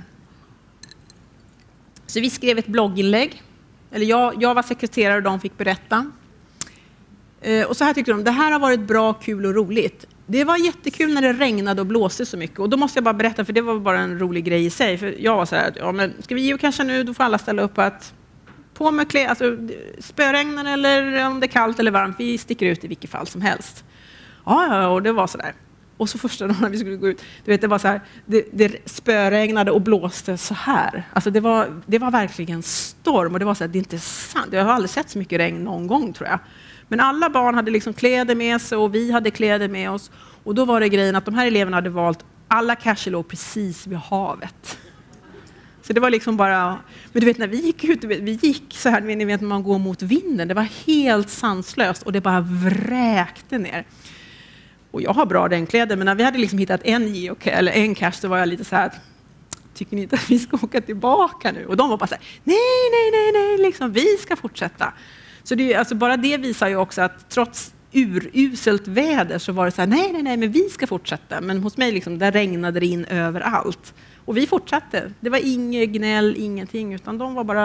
Så vi skrev ett blogginlägg. Eller jag, jag var sekreterare och de fick berätta. Eh, och så här tyckte de, det här har varit bra, kul och roligt. Det var jättekul när det regnade och blåste så mycket. Och då måste jag bara berätta, för det var bara en rolig grej i sig. För jag var så här, ja, men ska vi geocacha nu, då får alla ställa upp att på med klä, alltså spöregnar eller om det är kallt eller varmt, vi sticker ut i vilket fall som helst. Ja, och det var så där. Och så första dagen när vi skulle gå ut, du vet, det var så här, det, det spöregnade och blåste så här. Alltså det var, det var verkligen storm och det var så här, det är inte sant. Jag har aldrig sett så mycket regn någon gång, tror jag. Men alla barn hade liksom kläder med sig och vi hade kläder med oss. Och då var det grejen att de här eleverna hade valt, alla cacher låg precis vid havet. Så det var liksom bara, men du vet när vi gick ut, vi gick så här, ni vet när man går mot vinden, det var helt sanslöst och det bara vräkte ner. Och jag har bra regnkläder, men när vi hade liksom hittat en geocache eller en cache, så var jag lite så här, tycker ni inte att vi ska åka tillbaka nu? Och de var bara så här, nej, nej, nej, nej, liksom vi ska fortsätta. Så det, alltså bara det visar ju också att trots uruselt väder så var det så här, nej, nej, nej, men vi ska fortsätta. Men hos mig liksom, där regnade det in överallt. Och vi fortsatte. Det var inget gnäll, ingenting, utan de var bara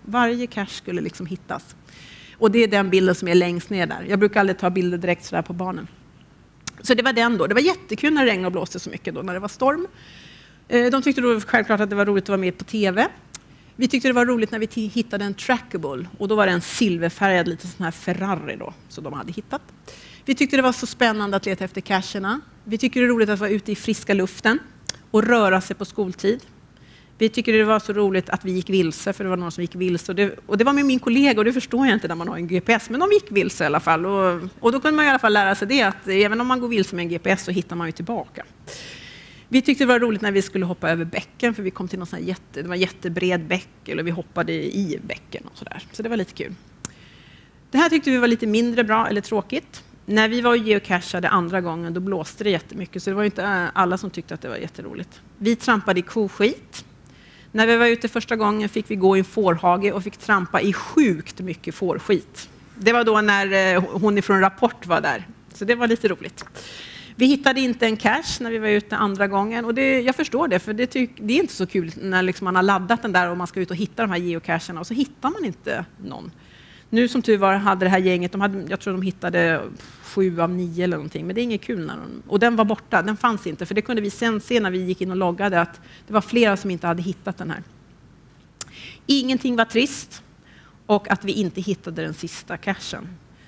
Varje cache skulle liksom hittas. Och det är den bilden som är längst ner där. Jag brukar aldrig ta bilder direkt sådär på barnen. Så det var den då. Det var jättekul när det regnade och blåste så mycket då, när det var storm. De tyckte då självklart att det var roligt att vara med på tv. Vi tyckte det var roligt när vi hittade en trackable. Och då var det en silverfärgad lite sån här Ferrari då, som de hade hittat. Vi tyckte det var så spännande att leta efter cacherna. Vi tycker det är roligt att vara ute i friska luften och röra sig på skoltid. Vi tycker det var så roligt att vi gick vilse, för det var någon som gick vilse. Och det, och det var med min kollega, och det förstår jag inte när man har en G P S. Men de gick vilse i alla fall. Och, och då kunde man i alla fall lära sig det, att även om man går vilse med en G P S så hittar man ju tillbaka. Vi tyckte det var roligt när vi skulle hoppa över bäcken, för vi kom till någon sån här jätte, det var jättebred bäck, eller vi hoppade i bäcken och sådär. Så det var lite kul. Det här tyckte vi var lite mindre bra eller tråkigt. När vi var och geocachade andra gången, då blåste det jättemycket, så det var inte alla som tyckte att det var jätteroligt. Vi trampade i koskit. När vi var ute första gången fick vi gå i en fårhage och fick trampa i sjukt mycket fårskit. Det var då när hon ifrån Rapport var där, så det var lite roligt. Vi hittade inte en cache när vi var ute andra gången, och det, jag förstår det, för det, tyck, det är inte så kul när liksom man har laddat den där och man ska ut och hitta de här geocacherna, och så hittar man inte någon. Nu som tur var hade det här gänget, de hade, jag tror de hittade sju av nio eller någonting, men det är inget kul när de, och den var borta, den fanns inte, för det kunde vi sen se när vi gick in och loggade, att det var flera som inte hade hittat den här. Ingenting var trist, och att vi inte hittade den sista cachen.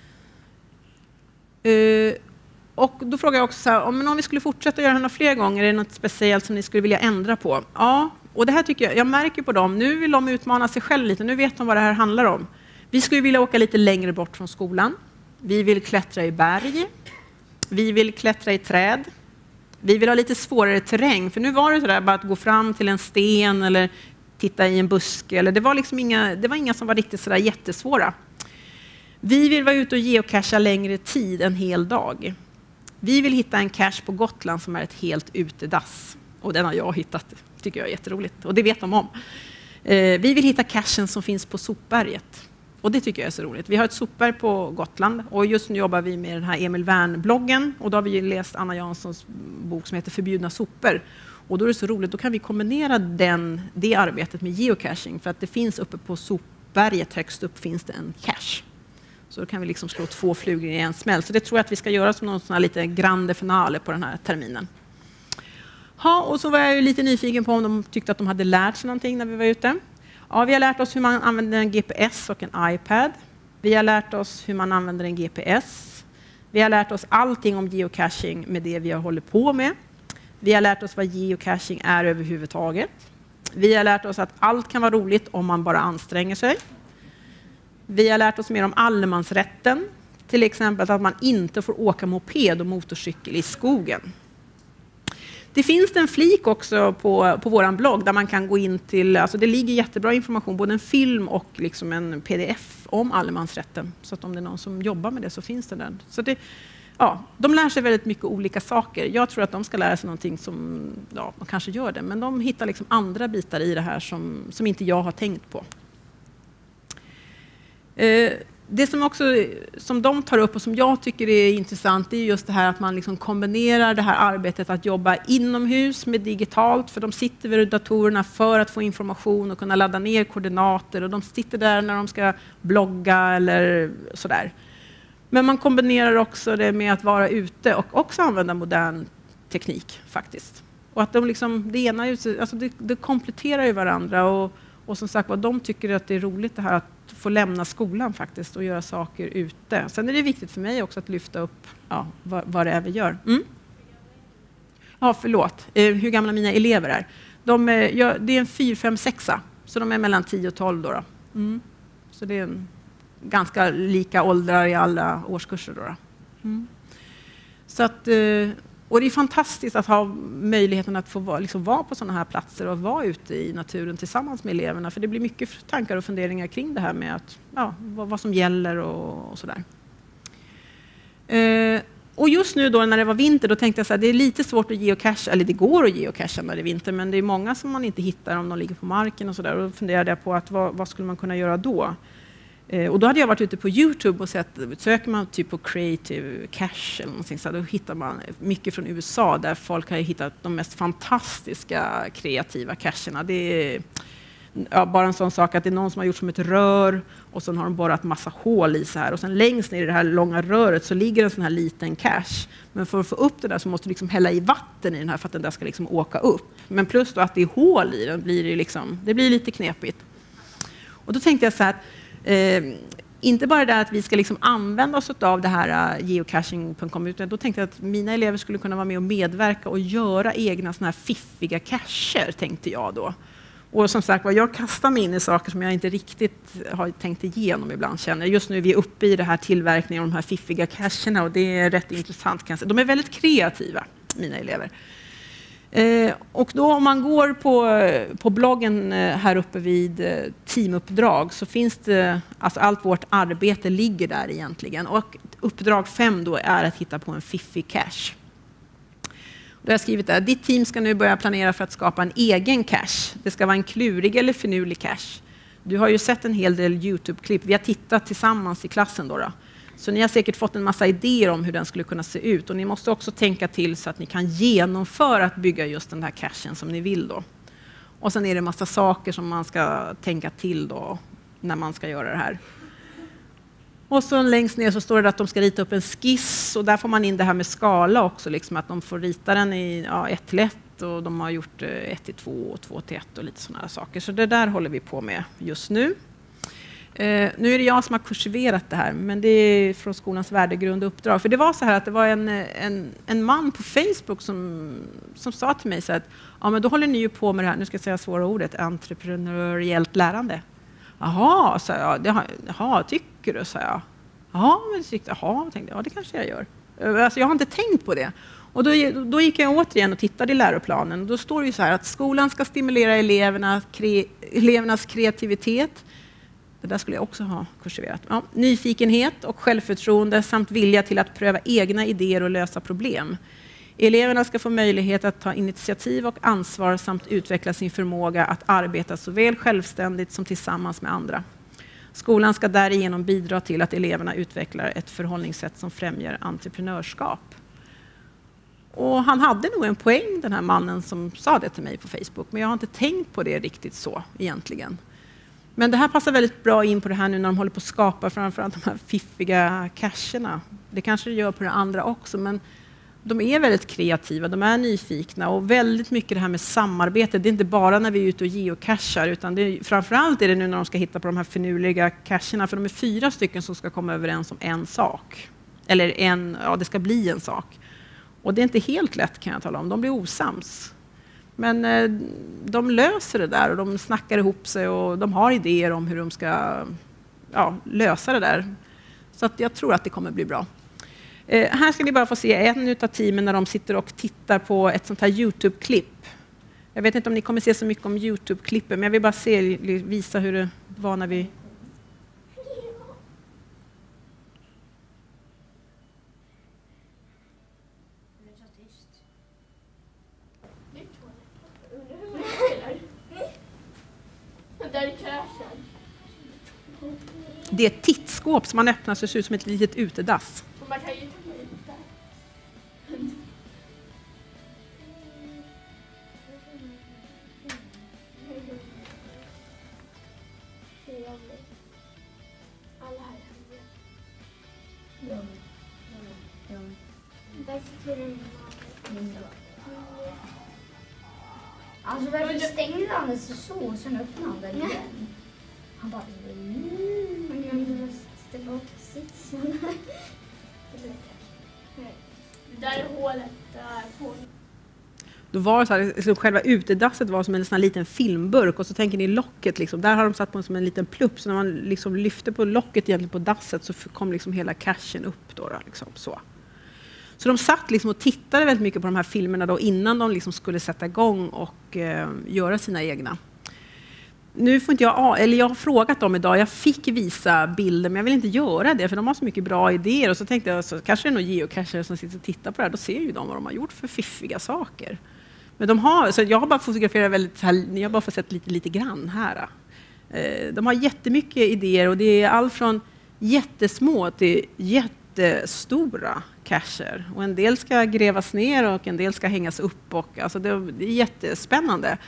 Uh, och då frågar jag också så här, om, om vi skulle fortsätta göra det här fler gånger, är det något speciellt som ni skulle vilja ändra på? Ja, och det här tycker jag, jag märker på dem, nu vill de utmana sig själv lite, nu vet de vad det här handlar om. Vi skulle vilja åka lite längre bort från skolan. Vi vill klättra i berg. Vi vill klättra i träd. Vi vill ha lite svårare terräng. För nu var det så där bara att gå fram till en sten eller titta i en buske. Eller det var liksom inga, det var inga som var riktigt så där jättesvåra. Vi vill vara ute och geocacha längre tid, en hel dag. Vi vill hitta en cache på Gotland som är ett helt utedass. Och den har jag hittat. Tycker jag är jätteroligt. Och det vet de om. Vi vill hitta cachen som finns på Sopberget. Och det tycker jag är så roligt. Vi har ett sopberg på Gotland, och just nu jobbar vi med den här Emil Wern-bloggen, och då har vi läst Anna Janssons bok som heter Förbjudna sopor. Och då är det så roligt, då kan vi kombinera den, det arbetet med geocaching, för att det finns uppe på sopberget högst upp finns det en cache. Så då kan vi liksom slå två flugor i en smäll. Så det tror jag att vi ska göra som någon sån här lite grande finale på den här terminen. Ja, och så var jag ju lite nyfiken på om de tyckte att de hade lärt sig någonting när vi var ute. Ja, vi har lärt oss hur man använder en G P S och en iPad. Vi har lärt oss hur man använder en G P S. Vi har lärt oss allting om geocaching med det vi har hållit på med. Vi har lärt oss vad geocaching är överhuvudtaget. Vi har lärt oss att allt kan vara roligt om man bara anstränger sig. Vi har lärt oss mer om allemansrätten. Till exempel att man inte får åka moped och motorcykel i skogen. Det finns en flik också på, på vår blogg där man kan gå in till, alltså det ligger jättebra information, både en film och liksom en P D F om allemansrätten. Så att om det är någon som jobbar med det så finns det där. Så det, ja, de lär sig väldigt mycket olika saker. Jag tror att de ska lära sig någonting som, ja, de kanske gör det, men de hittar liksom andra bitar i det här som, som inte jag har tänkt på. Eh, Det som också som de tar upp och som jag tycker är intressant, det är just det här att man liksom kombinerar det här arbetet att jobba inomhus med digitalt, för de sitter vid datorerna för att få information och kunna ladda ner koordinater, och de sitter där när de ska blogga eller sådär. Men man kombinerar också det med att vara ute och också använda modern teknik faktiskt. Och att de liksom, det ena alltså det, det kompletterar ju varandra, och, och som sagt vad de tycker att det är roligt det här att få lämna skolan faktiskt och göra saker ute. Sen är det viktigt för mig också att lyfta upp ja, vad, vad det är vi gör. Mm? Ja, förlåt. Eh, hur gamla mina elever är. De är ja, det är en fyra, fem, sexa. Så de är mellan tio och tolv då. då. Mm. Så det är en ganska lika åldrar i alla årskurser då. då. Mm. Så att... Eh, Och det är fantastiskt att ha möjligheten att få vara, liksom vara på sådana här platser och vara ute i naturen tillsammans med eleverna. För det blir mycket tankar och funderingar kring det här med att, ja, vad, vad som gäller och, och sådär. Eh, och just nu då när det var vinter, då tänkte jag så här, det är lite svårt att geocacha, eller det går att geocacha när det är vinter, men det är många som man inte hittar om de ligger på marken och sådär. Och då funderade jag på att vad, vad skulle man kunna göra då? Och då hade jag varit ute på YouTube och sett, söker man typ på creative cache eller någonting, så då hittar man mycket från U S A där folk har hittat de mest fantastiska kreativa cacherna. Det är, ja, bara en sån sak att det är någon som har gjort som ett rör och sen har de borrat massa hål i så här. Och sen längst ner i det här långa röret så ligger en sån här liten cache. Men för att få upp det där så måste du liksom hälla i vatten i den här för att den där ska liksom åka upp. Men plus då att det är hål i den blir det, liksom, det blir lite knepigt. Och då tänkte jag så här att eh, inte bara det att vi ska liksom använda oss av det här uh, geocaching punkt com, utan då tänkte jag att mina elever skulle kunna vara med och medverka och göra egna såna här fiffiga cacher, tänkte jag då. Och som sagt, jag kastar mig in i saker som jag inte riktigt har tänkt igenom ibland, känner. Just nu är vi uppe i det här tillverkningen av de här fiffiga cacherna och det är rätt intressant. Kanske. De är väldigt kreativa, mina elever. Eh, och då om man går på, på bloggen eh, här uppe vid eh, teamuppdrag så finns det, alltså allt vårt arbete ligger där egentligen. Och uppdrag fem då är att hitta på en fiffig cache. Då har jag skrivit där, ditt team ska nu börja planera för att skapa en egen cache. Det ska vara en klurig eller finurlig cache. Du har ju sett en hel del YouTube-klipp. Vi har tittat tillsammans i klassen då, då. Så ni har säkert fått en massa idéer om hur den skulle kunna se ut. Och ni måste också tänka till så att ni kan genomföra att bygga just den här cachen som ni vill då. Och sen är det en massa saker som man ska tänka till då när man ska göra det här. Och så längst ner så står det att de ska rita upp en skiss och där får man in det här med skala också. Liksom att de får rita den i ja, ett till ett och de har gjort ett till två och två till ett och lite sådana saker. Så det där håller vi på med just nu. Eh, nu är det jag som har kursiverat det här, men det är från skolans värdegrund och uppdrag. För det var så här att det var en, en, en man på Facebook som, som sa till mig så att ja, men då håller ni ju på med det här, nu ska jag säga svåra ordet, entreprenöriellt lärande. Jaha, sa jag. Det, jaha, tycker du, sa jag. Jaha, men tyckte, jaha, tänkte jag, ja, det kanske jag gör. Alltså, jag har inte tänkt på det. Och då, då gick jag återigen och tittade i läroplanen. Och då står det ju så här att skolan ska stimulera eleverna, kre, elevernas kreativitet. Det där skulle jag också ha kursiverat. Ja, nyfikenhet och självförtroende samt vilja till att pröva egna idéer och lösa problem. Eleverna ska få möjlighet att ta initiativ och ansvar samt utveckla sin förmåga att arbeta såväl självständigt som tillsammans med andra. Skolan ska därigenom bidra till att eleverna utvecklar ett förhållningssätt som främjar entreprenörskap. Och han hade nog en poäng, den här mannen som sa det till mig på Facebook, men jag har inte tänkt på det riktigt så egentligen. Men det här passar väldigt bra in på det här nu när de håller på att skapa framförallt de här fiffiga cacherna. Det kanske det gör på det andra också, men de är väldigt kreativa, de är nyfikna och väldigt mycket det här med samarbete. Det är inte bara när vi är ute och geocachar, utan det är, framförallt är det nu när de ska hitta på de här finurliga cacherna, för de är fyra stycken som ska komma överens om en sak. Eller en, ja, det ska bli en sak. Och det är inte helt lätt, kan jag tala om. De blir osams. Men eh, de löser det där och de snackar ihop sig och de har idéer om hur de ska ja, lösa det där. Så att jag tror att det kommer bli bra. Eh, här ska ni bara få se en av teamen när de sitter och tittar på ett sånt här YouTube-klipp. Jag vet inte om ni kommer se så mycket om YouTube-klippen, men jag vill bara se, visa hur det var när vi... Det är ett tittskåp som man öppnar så det ser ut som ett litet utedass. Man kan ju ta ut där. Alla här. Ja. Ja. Alltså varför stängde han det så och sen öppnade han den igen? Han bara... Mm, jag måste tillbaka sitsen. Det där är hålet. Där får Då var det så här, så själva utedasset var som en sån här liten filmburk och så tänker ni locket liksom, där har de satt på en som en liten plupp, så när man liksom lyfte på locket egentligen på dasset så kom liksom hela cachen upp då, då liksom så. Så de satt liksom och tittade väldigt mycket på de här filmerna då innan de liksom skulle sätta igång och eh, göra sina egna. Nu får inte jag, eller jag har frågat dem idag, jag fick visa bilder men jag vill inte göra det för de har så mycket bra idéer och så tänkte jag, så kanske det är någon geocachare som sitter och tittar på det här, då ser ju de vad de har gjort för fiffiga saker. Men de har, så jag har bara fotograferat väldigt, ni har bara fått sett lite, lite grann här. Eh, de har jättemycket idéer och det är allt från jättesmå till jättestora cacher. Och en del ska grävas ner och en del ska hängas upp. Och, alltså det, det är jättespännande.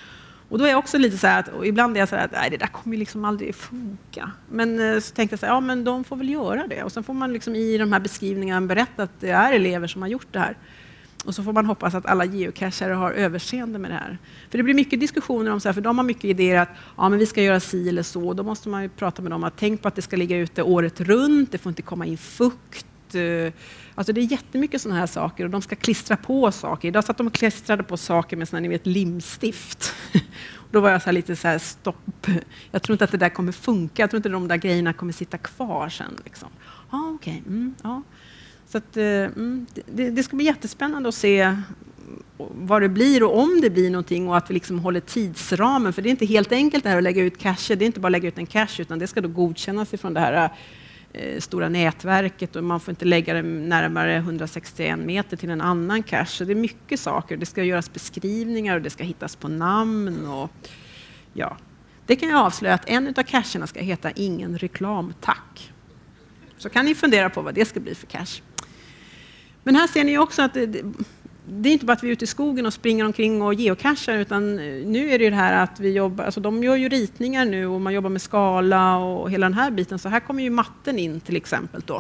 Och då är jag också lite så här att, och ibland är jag så här att nej, det där kommer ju liksom aldrig funka. Men så tänkte jag så här, ja men de får väl göra det. Och sen får man liksom i de här beskrivningarna berätta att det är elever som har gjort det här. Och så får man hoppas att alla geocachare har överseende med det här. För det blir mycket diskussioner om så här, för de har mycket idéer att ja, men vi ska göra si eller så. Då måste man ju prata med dem att tänk på att det ska ligga ute året runt. Det får inte komma in fukt. Alltså det är jättemycket sådana här saker och de ska klistra på saker. Idag satt de och klistrade på saker med såna, ni vet, limstift. Då var jag så här lite så här stopp. Jag tror inte att det där kommer funka. Jag tror inte att de där grejerna kommer sitta kvar sen. Liksom. Ah, okej. Okay. Mm, ja. Så att, mm, det, det ska bli jättespännande att se vad det blir och om det blir någonting och att vi liksom håller tidsramen. För det är inte helt enkelt det här att lägga ut cache. Det är inte bara att lägga ut en cache utan det ska då godkännas ifrån det här eh, stora nätverket och man får inte lägga det närmare hundrasextioen meter till en annan cache. Så det är mycket saker. Det ska göras beskrivningar och det ska hittas på namn. Och, ja. Det kan jag avslöja att en av cacherna ska heta Ingen reklam, tack. Så kan ni fundera på vad det ska bli för cache. Men här ser ni också att det, det är inte bara att vi är ute i skogen och springer omkring och geocachar utan nu är det ju det här att vi jobbar, alltså de gör ju ritningar nu och man jobbar med skala och hela den här biten. Så här kommer ju matten in till exempel då.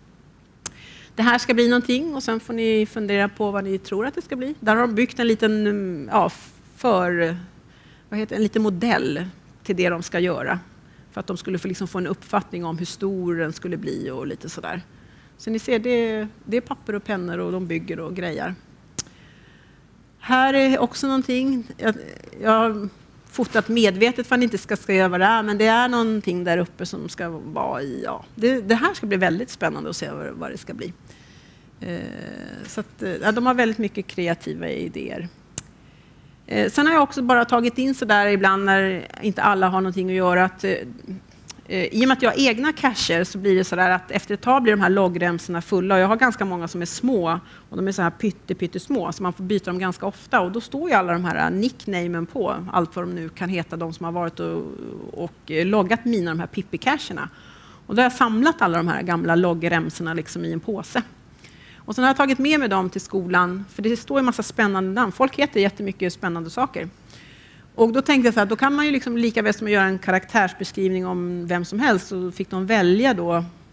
Det här ska bli någonting och sen får ni fundera på vad ni tror att det ska bli. Där har de byggt en liten, ja, för, vad heter, en liten modell till det de ska göra. För att de skulle få, liksom få en uppfattning om hur stor den skulle bli och lite sådär. Så ni ser, det, det är papper och pennor och de bygger och grejer. Här är också någonting. Jag, jag har fotat medvetet för att ni inte ska skriva det här, men det är någonting där uppe som ska vara i. Ja. Det, det här ska bli väldigt spännande att se vad, vad det ska bli. Eh, så att, ja, de har väldigt mycket kreativa idéer. Eh, sen har jag också bara tagit in så där ibland när inte alla har någonting att göra att eh, i och med att jag har egna cacher så blir det så där att efter ett tag blir de här loggremsorna fulla och jag har ganska många som är små och de är så här pytte, pytte små så man får byta dem ganska ofta och då står ju alla de här nicknamen på allt vad de nu kan heta, de som har varit och, och loggat mina de här Pippi-cacherna. Och då har jag samlat alla de här gamla loggremsorna liksom i en påse. Och sen har jag tagit med mig dem till skolan för det står en massa spännande namn. Folk heter jättemycket spännande saker. Och då tänkte jag så här, då kan man ju liksom lika väl som att göra en karaktärsbeskrivning om vem som helst så fick de välja då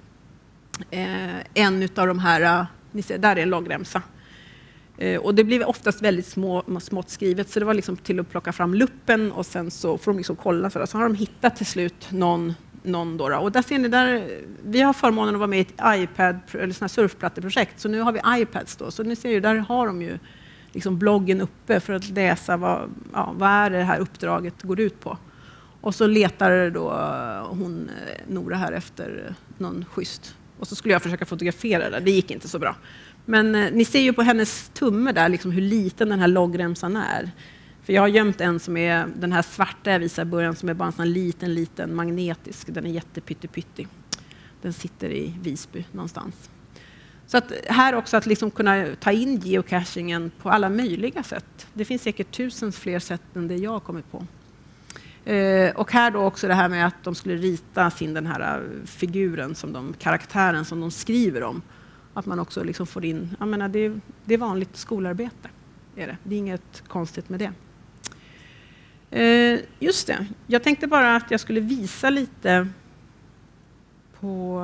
eh, en av de här, ni ser, där är en loggremsa. Eh, och det blev oftast väldigt små, smått skrivet så det var liksom till att plocka fram luppen och sen så får de liksom kolla så, där. Så har de hittat till slut någon, någon då, då. Och där ser ni, där, vi har förmånen att vara med i ett iPad eller såna surfplatteprojekt så nu har vi iPads då, så ni ser ju, där har de ju liksom bloggen uppe för att läsa vad, ja, vad är det här uppdraget går ut på. Och så letar då hon, Nora här efter någon schysst. Och så skulle jag försöka fotografera det, det gick inte så bra. Men eh, ni ser ju på hennes tumme där liksom hur liten den här loggremsan är. För jag har gömt en som är den här svarta jag visar i början som är bara en sån liten, liten magnetisk. Den är jättepyttepyttig. Den sitter i Visby någonstans. Så att här också att liksom kunna ta in geocachingen på alla möjliga sätt. Det finns säkert tusen fler sätt än det jag har kommit på. Eh, och här då också det här med att de skulle rita sin den här figuren, som de, karaktären som de skriver om. Att man också liksom får in, jag menar, det, det är vanligt skolarbete. Är det. det är inget konstigt med det. Eh, just det, jag tänkte bara att jag skulle visa lite på...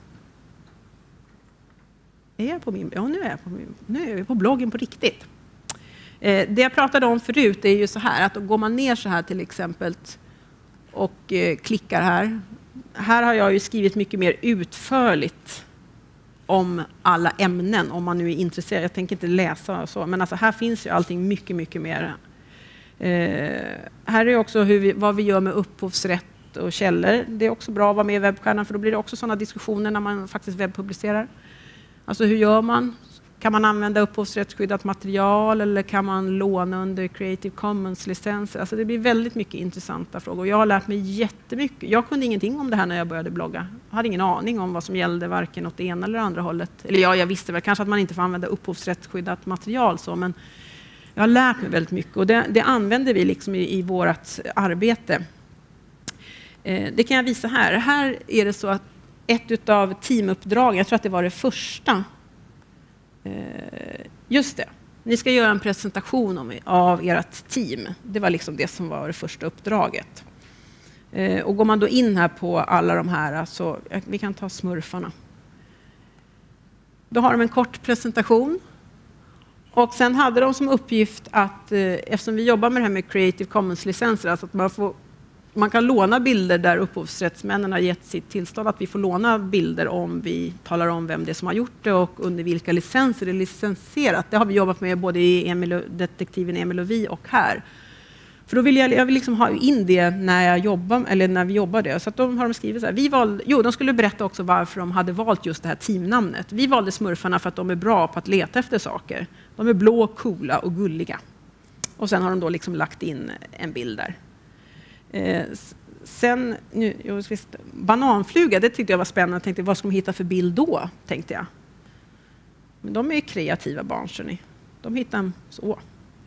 Är jag på min, ja, nu är jag på, min, nu är jag på bloggen på riktigt. Eh, det jag pratade om förut är ju så här att då går man ner så här till exempel och eh, klickar här. Här har jag ju skrivit mycket mer utförligt om alla ämnen om man nu är intresserad. Jag tänker inte läsa och så, men alltså här finns ju allting mycket, mycket mer. Eh, här är också hur vi, vad vi gör med upphovsrätt och källor. Det är också bra att vara med i Webbstjärnan för då blir det också sådana diskussioner när man faktiskt webbpublicerar. Alltså hur gör man? Kan man använda upphovsrättsskyddat material eller kan man låna under Creative Commons-licenser? Alltså det blir väldigt mycket intressanta frågor. Jag har lärt mig jättemycket. Jag kunde ingenting om det här när jag började blogga. Jag hade ingen aning om vad som gällde varken åt det ena eller andra hållet. Eller ja, jag visste väl kanske att man inte får använda upphovsrättsskyddat material så, men jag har lärt mig väldigt mycket och det, det använder vi liksom i, i vårt arbete. Eh, det kan jag visa här. Här är det så att ett av teamuppdragen, jag tror att det var det första, eh, just det, Ni ska göra en presentation om, av ert team. Det var liksom det som var det första uppdraget. Eh, och går man då in här på alla de här, så vi kan ta smurfarna. Då har de en kort presentation. Och sen hade de som uppgift att, eh, eftersom vi jobbar med det här med Creative Commons-licenser, alltså att man, får, man kan låna bilder där upphovsrättsmännen har gett sitt tillstånd, att vi får låna bilder om vi talar om vem det är som har gjort det och under vilka licenser det är licensierat. Det har vi jobbat med både i Emil, detektiven Emil och vi och här. För då vill jag, jag vill liksom ha in det när, jag jobbar, eller när vi jobbar det. Så att de har de skrivit så här. Vi valde, jo, de skulle berätta också varför de hade valt just det här teamnamnet. Vi valde smurfarna för att de är bra på att leta efter saker. De är blå, coola och gulliga. Och sen har de då liksom lagt in en bild där. Eh, sen, nu, jag visst, bananfluga, det tyckte jag var spännande. Jag tänkte, vad ska de hitta för bild då? Tänkte jag. Men de är kreativa barn, så ni. De hittar en så.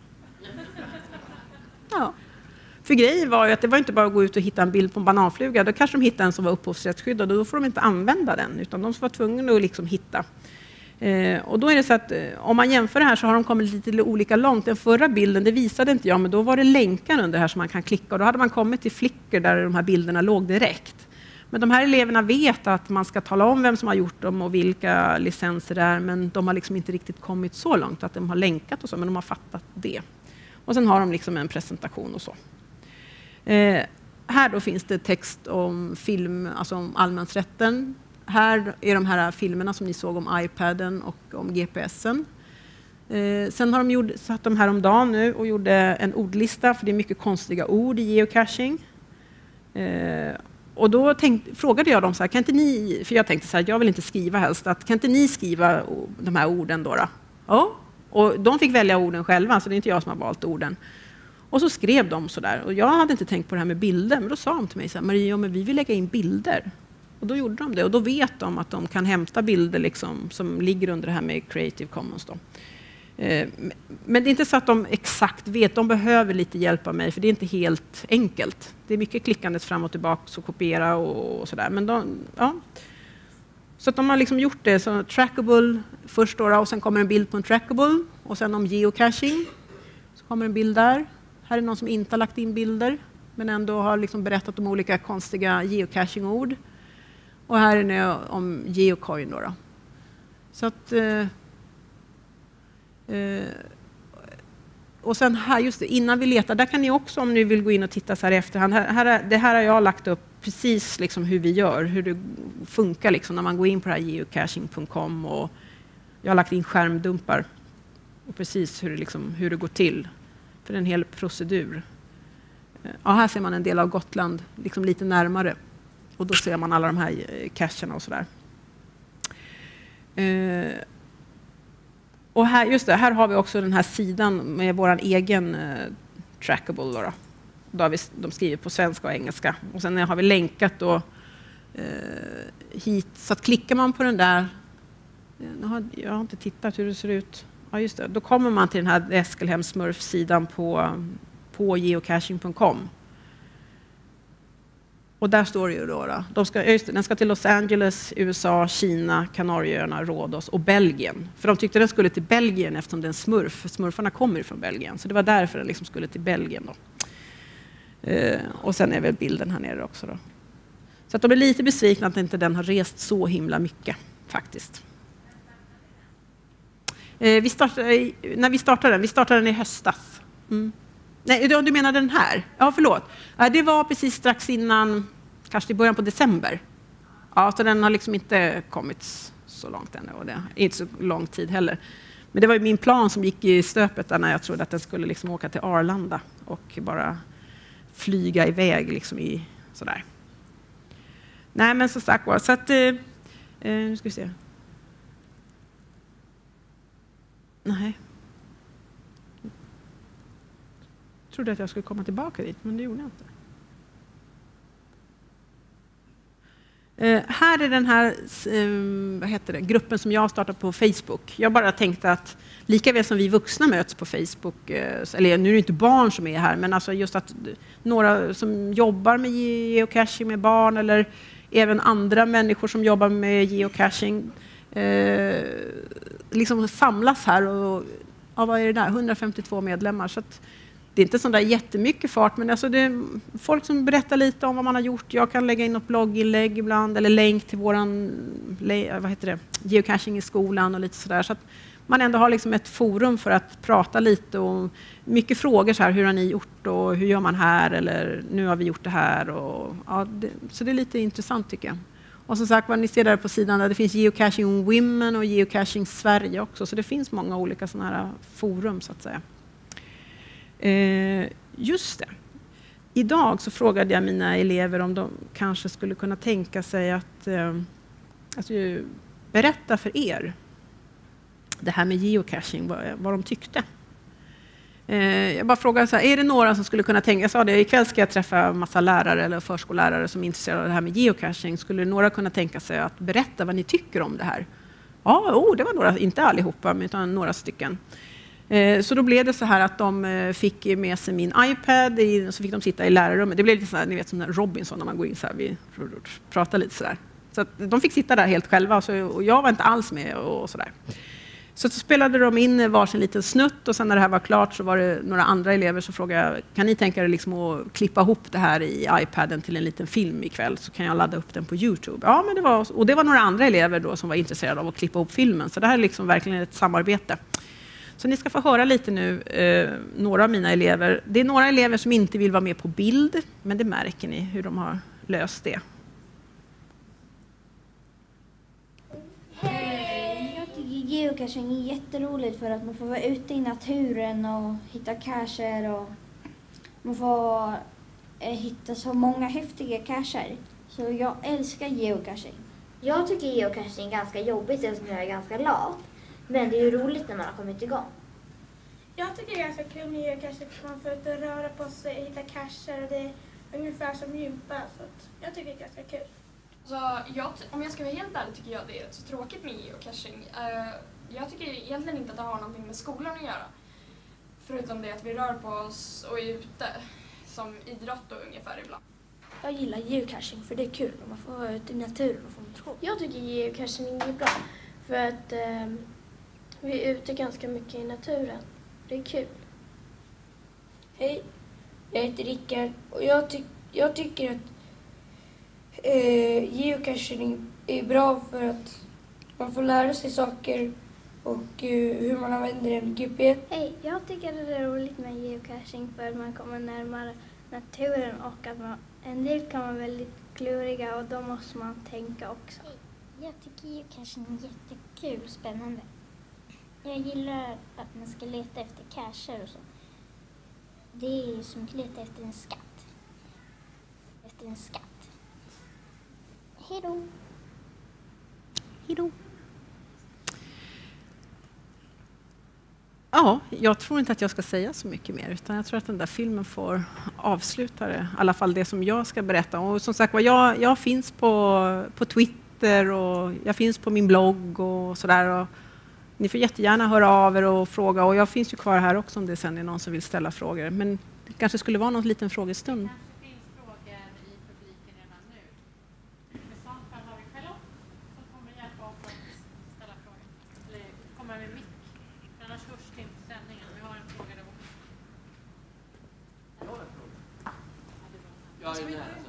Ja. För grejen var ju att det var inte bara att gå ut och hitta en bild på en bananfluga. Då kanske de hittade en som var upphovsrättsskyddad och då får de inte använda den, utan de var tvungna att liksom hitta. Eh, och då är det så att eh, om man jämför det här så har de kommit lite olika långt. Den förra bilden, det visade inte jag, men då var det länkar under här som man kan klicka. Och då hade man kommit till Flickr där de här bilderna låg direkt. Men de här eleverna vet att man ska tala om vem som har gjort dem och vilka licenser det är, men de har liksom inte riktigt kommit så långt att de har länkat och så, men de har fattat det. Och sen har de liksom en presentation och så. Eh, här då finns det text om film, alltså om allemansrätten. Här är de här filmerna som ni såg om iPaden och om G P S'en. Eh, sen har de gjort, satt de här om dagen nu och gjorde en ordlista, för det är mycket konstiga ord i geocaching. Eh, och då tänkte, frågade jag dem så här, kan inte ni, för jag tänkte så här, jag vill inte skriva helst, att kan inte ni skriva de här orden då? då? Ja. Och de fick välja orden själva, så det är inte jag som har valt orden. Och så skrev de så där. Och jag hade inte tänkt på det här med bilder, men då sa de till mig så här, Maria, men vi vill lägga in bilder. Och då gjorde de det. Och då vet de att de kan hämta bilder liksom, som ligger under det här med Creative Commons. Då. Eh, men det är inte så att de exakt vet. De behöver lite hjälp av mig, för det är inte helt enkelt. Det är mycket klickandet fram och tillbaka och kopiera och, och sådär. Men de, ja. Så att de har liksom gjort det. Så trackable först då, och sen kommer en bild på en trackable. Och sen om geocaching så kommer en bild där. Här är någon som inte har lagt in bilder, men ändå har liksom berättat om olika konstiga geocaching-ord. Och här är det om geocoin då. då. Så att... Eh, eh, och sen här, just det, innan vi letar, där kan ni också, om ni vill gå in och titta så här i efterhand. Här, här är, det här har jag lagt upp precis liksom hur vi gör, hur det funkar liksom när man går in på det här geocaching punkt com, och jag har lagt in skärmdumpar och precis hur det, liksom, hur det går till. För en hel procedur. Ja, här ser man en del av Gotland liksom lite närmare. Och då ser man alla de här cacherna och sådär. Eh, och här, just det, här har vi också den här sidan med vår egen eh, trackable. Då, då. Då har vi, de skriver på svenska och engelska. Och sen har vi länkat då, eh, hit. Så att klickar man på den där... Jag har, jag har inte tittat hur det ser ut. Ja, just det. Då kommer man till den här Eskelhem Smurf-sidan på, på geocaching punkt com. Och där står det ju då, då. De ska, just det, den ska till Los Angeles, U S A, Kina, Kanarieöarna, Rhodos och Belgien. För de tyckte den skulle till Belgien eftersom den smurf. Smurfarna kommer från Belgien. Så det var därför den liksom skulle till Belgien då. Eh, och sen är väl bilden här nere också då. Så att de är lite besvikna att inte den har rest så himla mycket faktiskt. Eh, vi startade, när vi startade den, vi startade den i höstas. Mm. Nej, du menar den här? Ja, förlåt. Det var precis strax innan, kanske i början på december. Ja, så den har liksom inte kommit så långt ännu, och det är inte så lång tid heller. Men det var ju min plan som gick i stöpet där när jag trodde att den skulle liksom åka till Arlanda och bara flyga iväg liksom i sådär. Nej, men så sagt var, så att eh, nu ska vi se. Nej. Jag trodde att jag skulle komma tillbaka dit, men det gjorde jag inte. Eh, här är den här eh, vad heter det, gruppen som jag har startat på Facebook. Jag bara tänkte att lika väl som vi vuxna möts på Facebook, eh, eller nu är det inte barn som är här, men alltså just att några som jobbar med geocaching med barn, eller även andra människor som jobbar med geocaching, eh, liksom samlas här och ja, vad är det där? hundrafemtiotvå medlemmar. Så att det är inte sån där jättemycket fart, men alltså det är folk som berättar lite om vad man har gjort. Jag kan lägga in något blogginlägg ibland eller länk till våran vad heter det, geocaching i skolan och lite sådär. Så att man ändå har liksom ett forum för att prata lite och mycket frågor så här, hur har ni gjort och hur gör man här eller nu har vi gjort det här. Och, ja, det, så det är lite intressant tycker jag. Och som sagt, vad ni ser där på sidan, där det finns Geocaching Women och Geocaching Sverige också. Så det finns många olika sådana här forum så att säga. Eh, just det. Idag så frågade jag mina elever om de kanske skulle kunna tänka sig att eh, alltså, berätta för er det här med geocaching, vad, vad de tyckte. Eh, jag bara frågade så här, är det några som skulle kunna tänka, jag sa det, ikväll ska jag träffa massa lärare eller förskollärare som är intresserade av det här med geocaching. Skulle några kunna tänka sig att berätta vad ni tycker om det här? Ja, oh, det var några, inte allihopa, utan några stycken. Så då blev det så här att de fick med sig min iPad, så fick de sitta i lärarrummet. Det blev lite så här, ni vet som Robinson när man går in så här, vi pratar lite så där. Så att de fick sitta där helt själva och jag var inte alls med och så där. Så, så spelade de in varsin liten snutt och sen när det här var klart så var det några andra elever som frågade, kan ni tänka er liksom att klippa ihop det här i iPaden till en liten film ikväll så kan jag ladda upp den på YouTube. Ja, men det var, och det var några andra elever då som var intresserade av att klippa ihop filmen. Så det här är liksom verkligen ett samarbete. Så ni ska få höra lite nu, eh, några av mina elever. Det är några elever som inte vill vara med på bild, men det märker ni hur de har löst det. Hej! Jag tycker geocaching är jätteroligt för att man får vara ute i naturen och hitta cacher och man får eh, hitta så många häftiga cacher. Så jag älskar geocaching. Jag tycker geocaching är ganska jobbigt eftersom jag är ganska lat. Men det är ju roligt när man har kommit igång. Jag tycker det är ganska kul med geocaching för man får ut och röra på sig, hitta cacher och det är ungefär som gympa. Så att jag tycker det är ganska kul. Så jag, om jag ska vara helt ärlig tycker jag det är rätt så tråkigt med geocaching. Uh, jag tycker egentligen inte att det har någonting med skolan att göra. Förutom det att vi rör på oss och är ute som idrott och ungefär ibland. Jag gillar geocaching för det är kul och man får vara ute i naturen och få motion. Jag tycker geocaching är bra för att eh, vi är ute ganska mycket i naturen. Det är kul. Hej, jag heter Rickard och jag, ty jag tycker att eh, geocaching är bra för att man får lära sig saker och eh, hur man använder en G P S. Hej, jag tycker det är roligt med geocaching för att man kommer närmare naturen och att man, en del kan vara väldigt kluriga och då måste man tänka också. Hej, jag tycker geocaching är jättekul och spännande. Jag gillar att man ska leta efter cacher och så. Det är ju som att leta efter en skatt. Efter en skatt. Hej då! Hej då! Ja, jag tror inte att jag ska säga så mycket mer utan jag tror att den där filmen får avsluta det. I alla fall det som jag ska berätta. Och som sagt, jag, jag finns på, på Twitter och jag finns på min blogg och sådär. Ni får jättegärna höra av er och fråga och jag finns ju kvar här också om det sen är någon som vill ställa frågor. Men det kanske skulle vara någon liten frågestund. Det finns frågor i publiken redan nu. I sånt fall har vi Charlotte som kommer hjälpa oss att ställa frågor. Eller komma med mick. Annars hörs det inte sändningen. Vi har en fråga där borta. Jag är nära.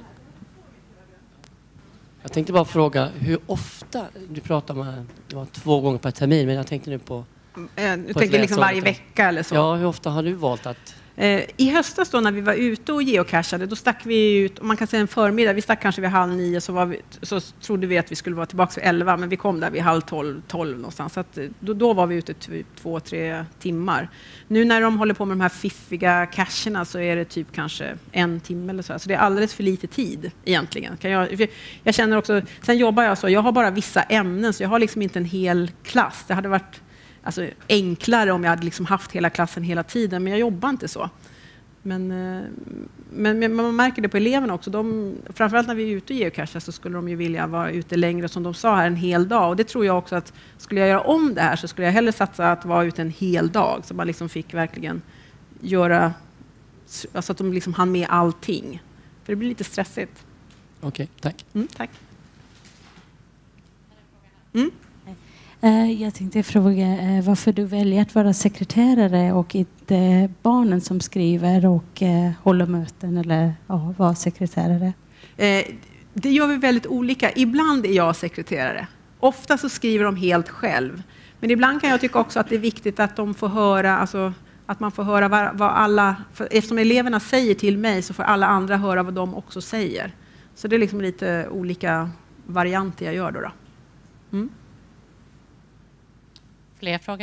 Jag tänkte bara fråga hur ofta, du pratar om det var två gånger per termin, men jag tänkte nu på... Du tänker liksom varje vecka eller så? Ja, hur ofta har du valt att... I höstas då när vi var ute och geocachade, då stack vi ut, om man kan säga en förmiddag, vi stack kanske vid halv nio så, var vi, så trodde vi att vi skulle vara tillbaka vid elva, men vi kom där vid halv tolv, tolv någonstans. Så att då, då var vi ute typ två, tre timmar. Nu när de håller på med de här fiffiga cacherna så är det typ kanske en timme eller så. Så det är alldeles för lite tid egentligen. Kan jag, jag känner också, sen jobbar jag så, jag har bara vissa ämnen så jag har liksom inte en hel klass. Det hade varit alltså, enklare om jag hade liksom haft hela klassen hela tiden, men jag jobbar inte så. Men, men, men man märker det på eleverna också. De, framförallt när vi är ute och geocachar så skulle de ju vilja vara ute längre, som de sa här, en hel dag. Och det tror jag också att skulle jag göra om det här så skulle jag hellre satsa att vara ute en hel dag. Så man liksom fick verkligen göra, alltså att de liksom hann med allting. För det blir lite stressigt. Okej, okay, tack. Mm, tack. Mm. Jag tänkte fråga varför du väljer att vara sekreterare och inte barnen som skriver och håller möten eller ja, vara sekreterare. Det gör vi väldigt olika. Ibland är jag sekreterare. Ofta så skriver de helt själv. Men ibland kan jag tycka också att det är viktigt att de får höra, alltså, att man får höra vad, vad alla, för eftersom eleverna säger till mig så får alla andra höra vad de också säger. Så det är liksom lite olika varianter jag gör då. då. Mm. Fler frågor?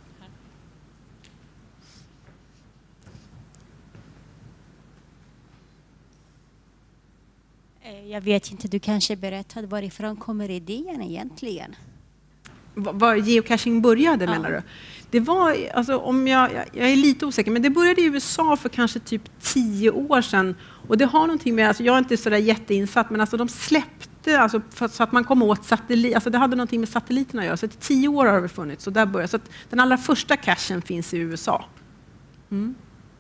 Jag vet inte, du kanske berättade varifrån kommer idén egentligen? Var geocaching började, ja. Menar du? Det var, alltså, om jag, jag är lite osäker, men det började i U S A för kanske typ tio år sedan. Och det har någonting med, alltså, jag är inte så där jätteinsatt, men alltså, de släppte, alltså, för, så att man kom åt satellit, alltså, det hade någonting med satelliterna att göra. Så i tio år har det funnits, så där började. Så att den allra första cachen finns i U S A. Mm.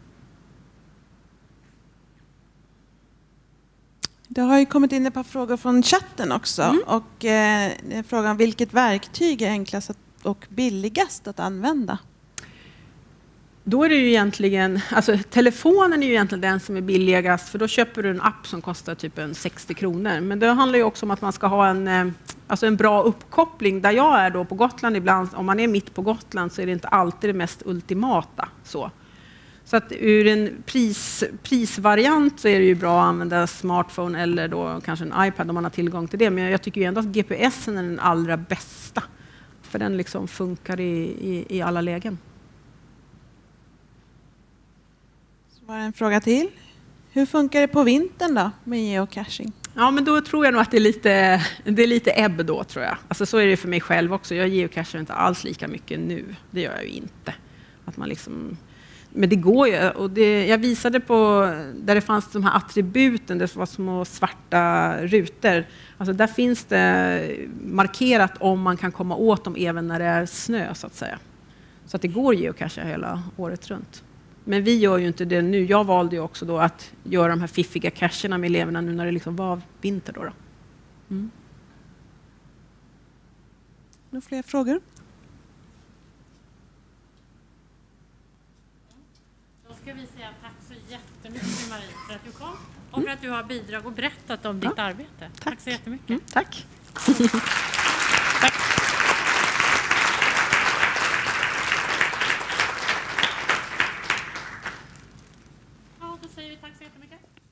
Det har ju kommit in ett par frågor från chatten också. Mm. Och eh, frågan, vilket verktyg är enklast och billigast att använda? Då är det ju egentligen, alltså telefonen är ju egentligen den som är billigast, för då köper du en app som kostar typ en sextio kronor. Men det handlar ju också om att man ska ha en, alltså en bra uppkoppling. Där jag är då på Gotland ibland, om man är mitt på Gotland så är det inte alltid det mest ultimata så. Så att ur en pris, prisvariant så är det ju bra att använda smartphone eller då kanske en iPad om man har tillgång till det. Men jag tycker ju ändå att G P S är den allra bästa. För den liksom funkar i, i, i alla lägen. Så var det en fråga till. Hur funkar det på vintern då med geocaching? Ja, men då tror jag nog att det är lite, det är lite ebb då, tror jag. Alltså så är det för mig själv också. Jag geocachar inte alls lika mycket nu. Det gör jag ju inte. Att man liksom... Men det går ju, och det, jag visade på där det fanns de här attributen, det var små svarta rutor. Alltså där finns det markerat om man kan komma åt dem även när det är snö så att säga. Så att det går geocacha hela året runt. Men vi gör ju inte det nu. Jag valde ju också då att göra de här fiffiga cacherna med eleverna nu när det liksom var vinter då. då. Mm. Några fler frågor? Ska vi säga tack så jättemycket Marie för att du kom och för att du har bidragit och berättat om ja. ditt arbete. Tack, tack så jättemycket. Mm, tack. Tack. Ja, då säger vi tack så jättemycket.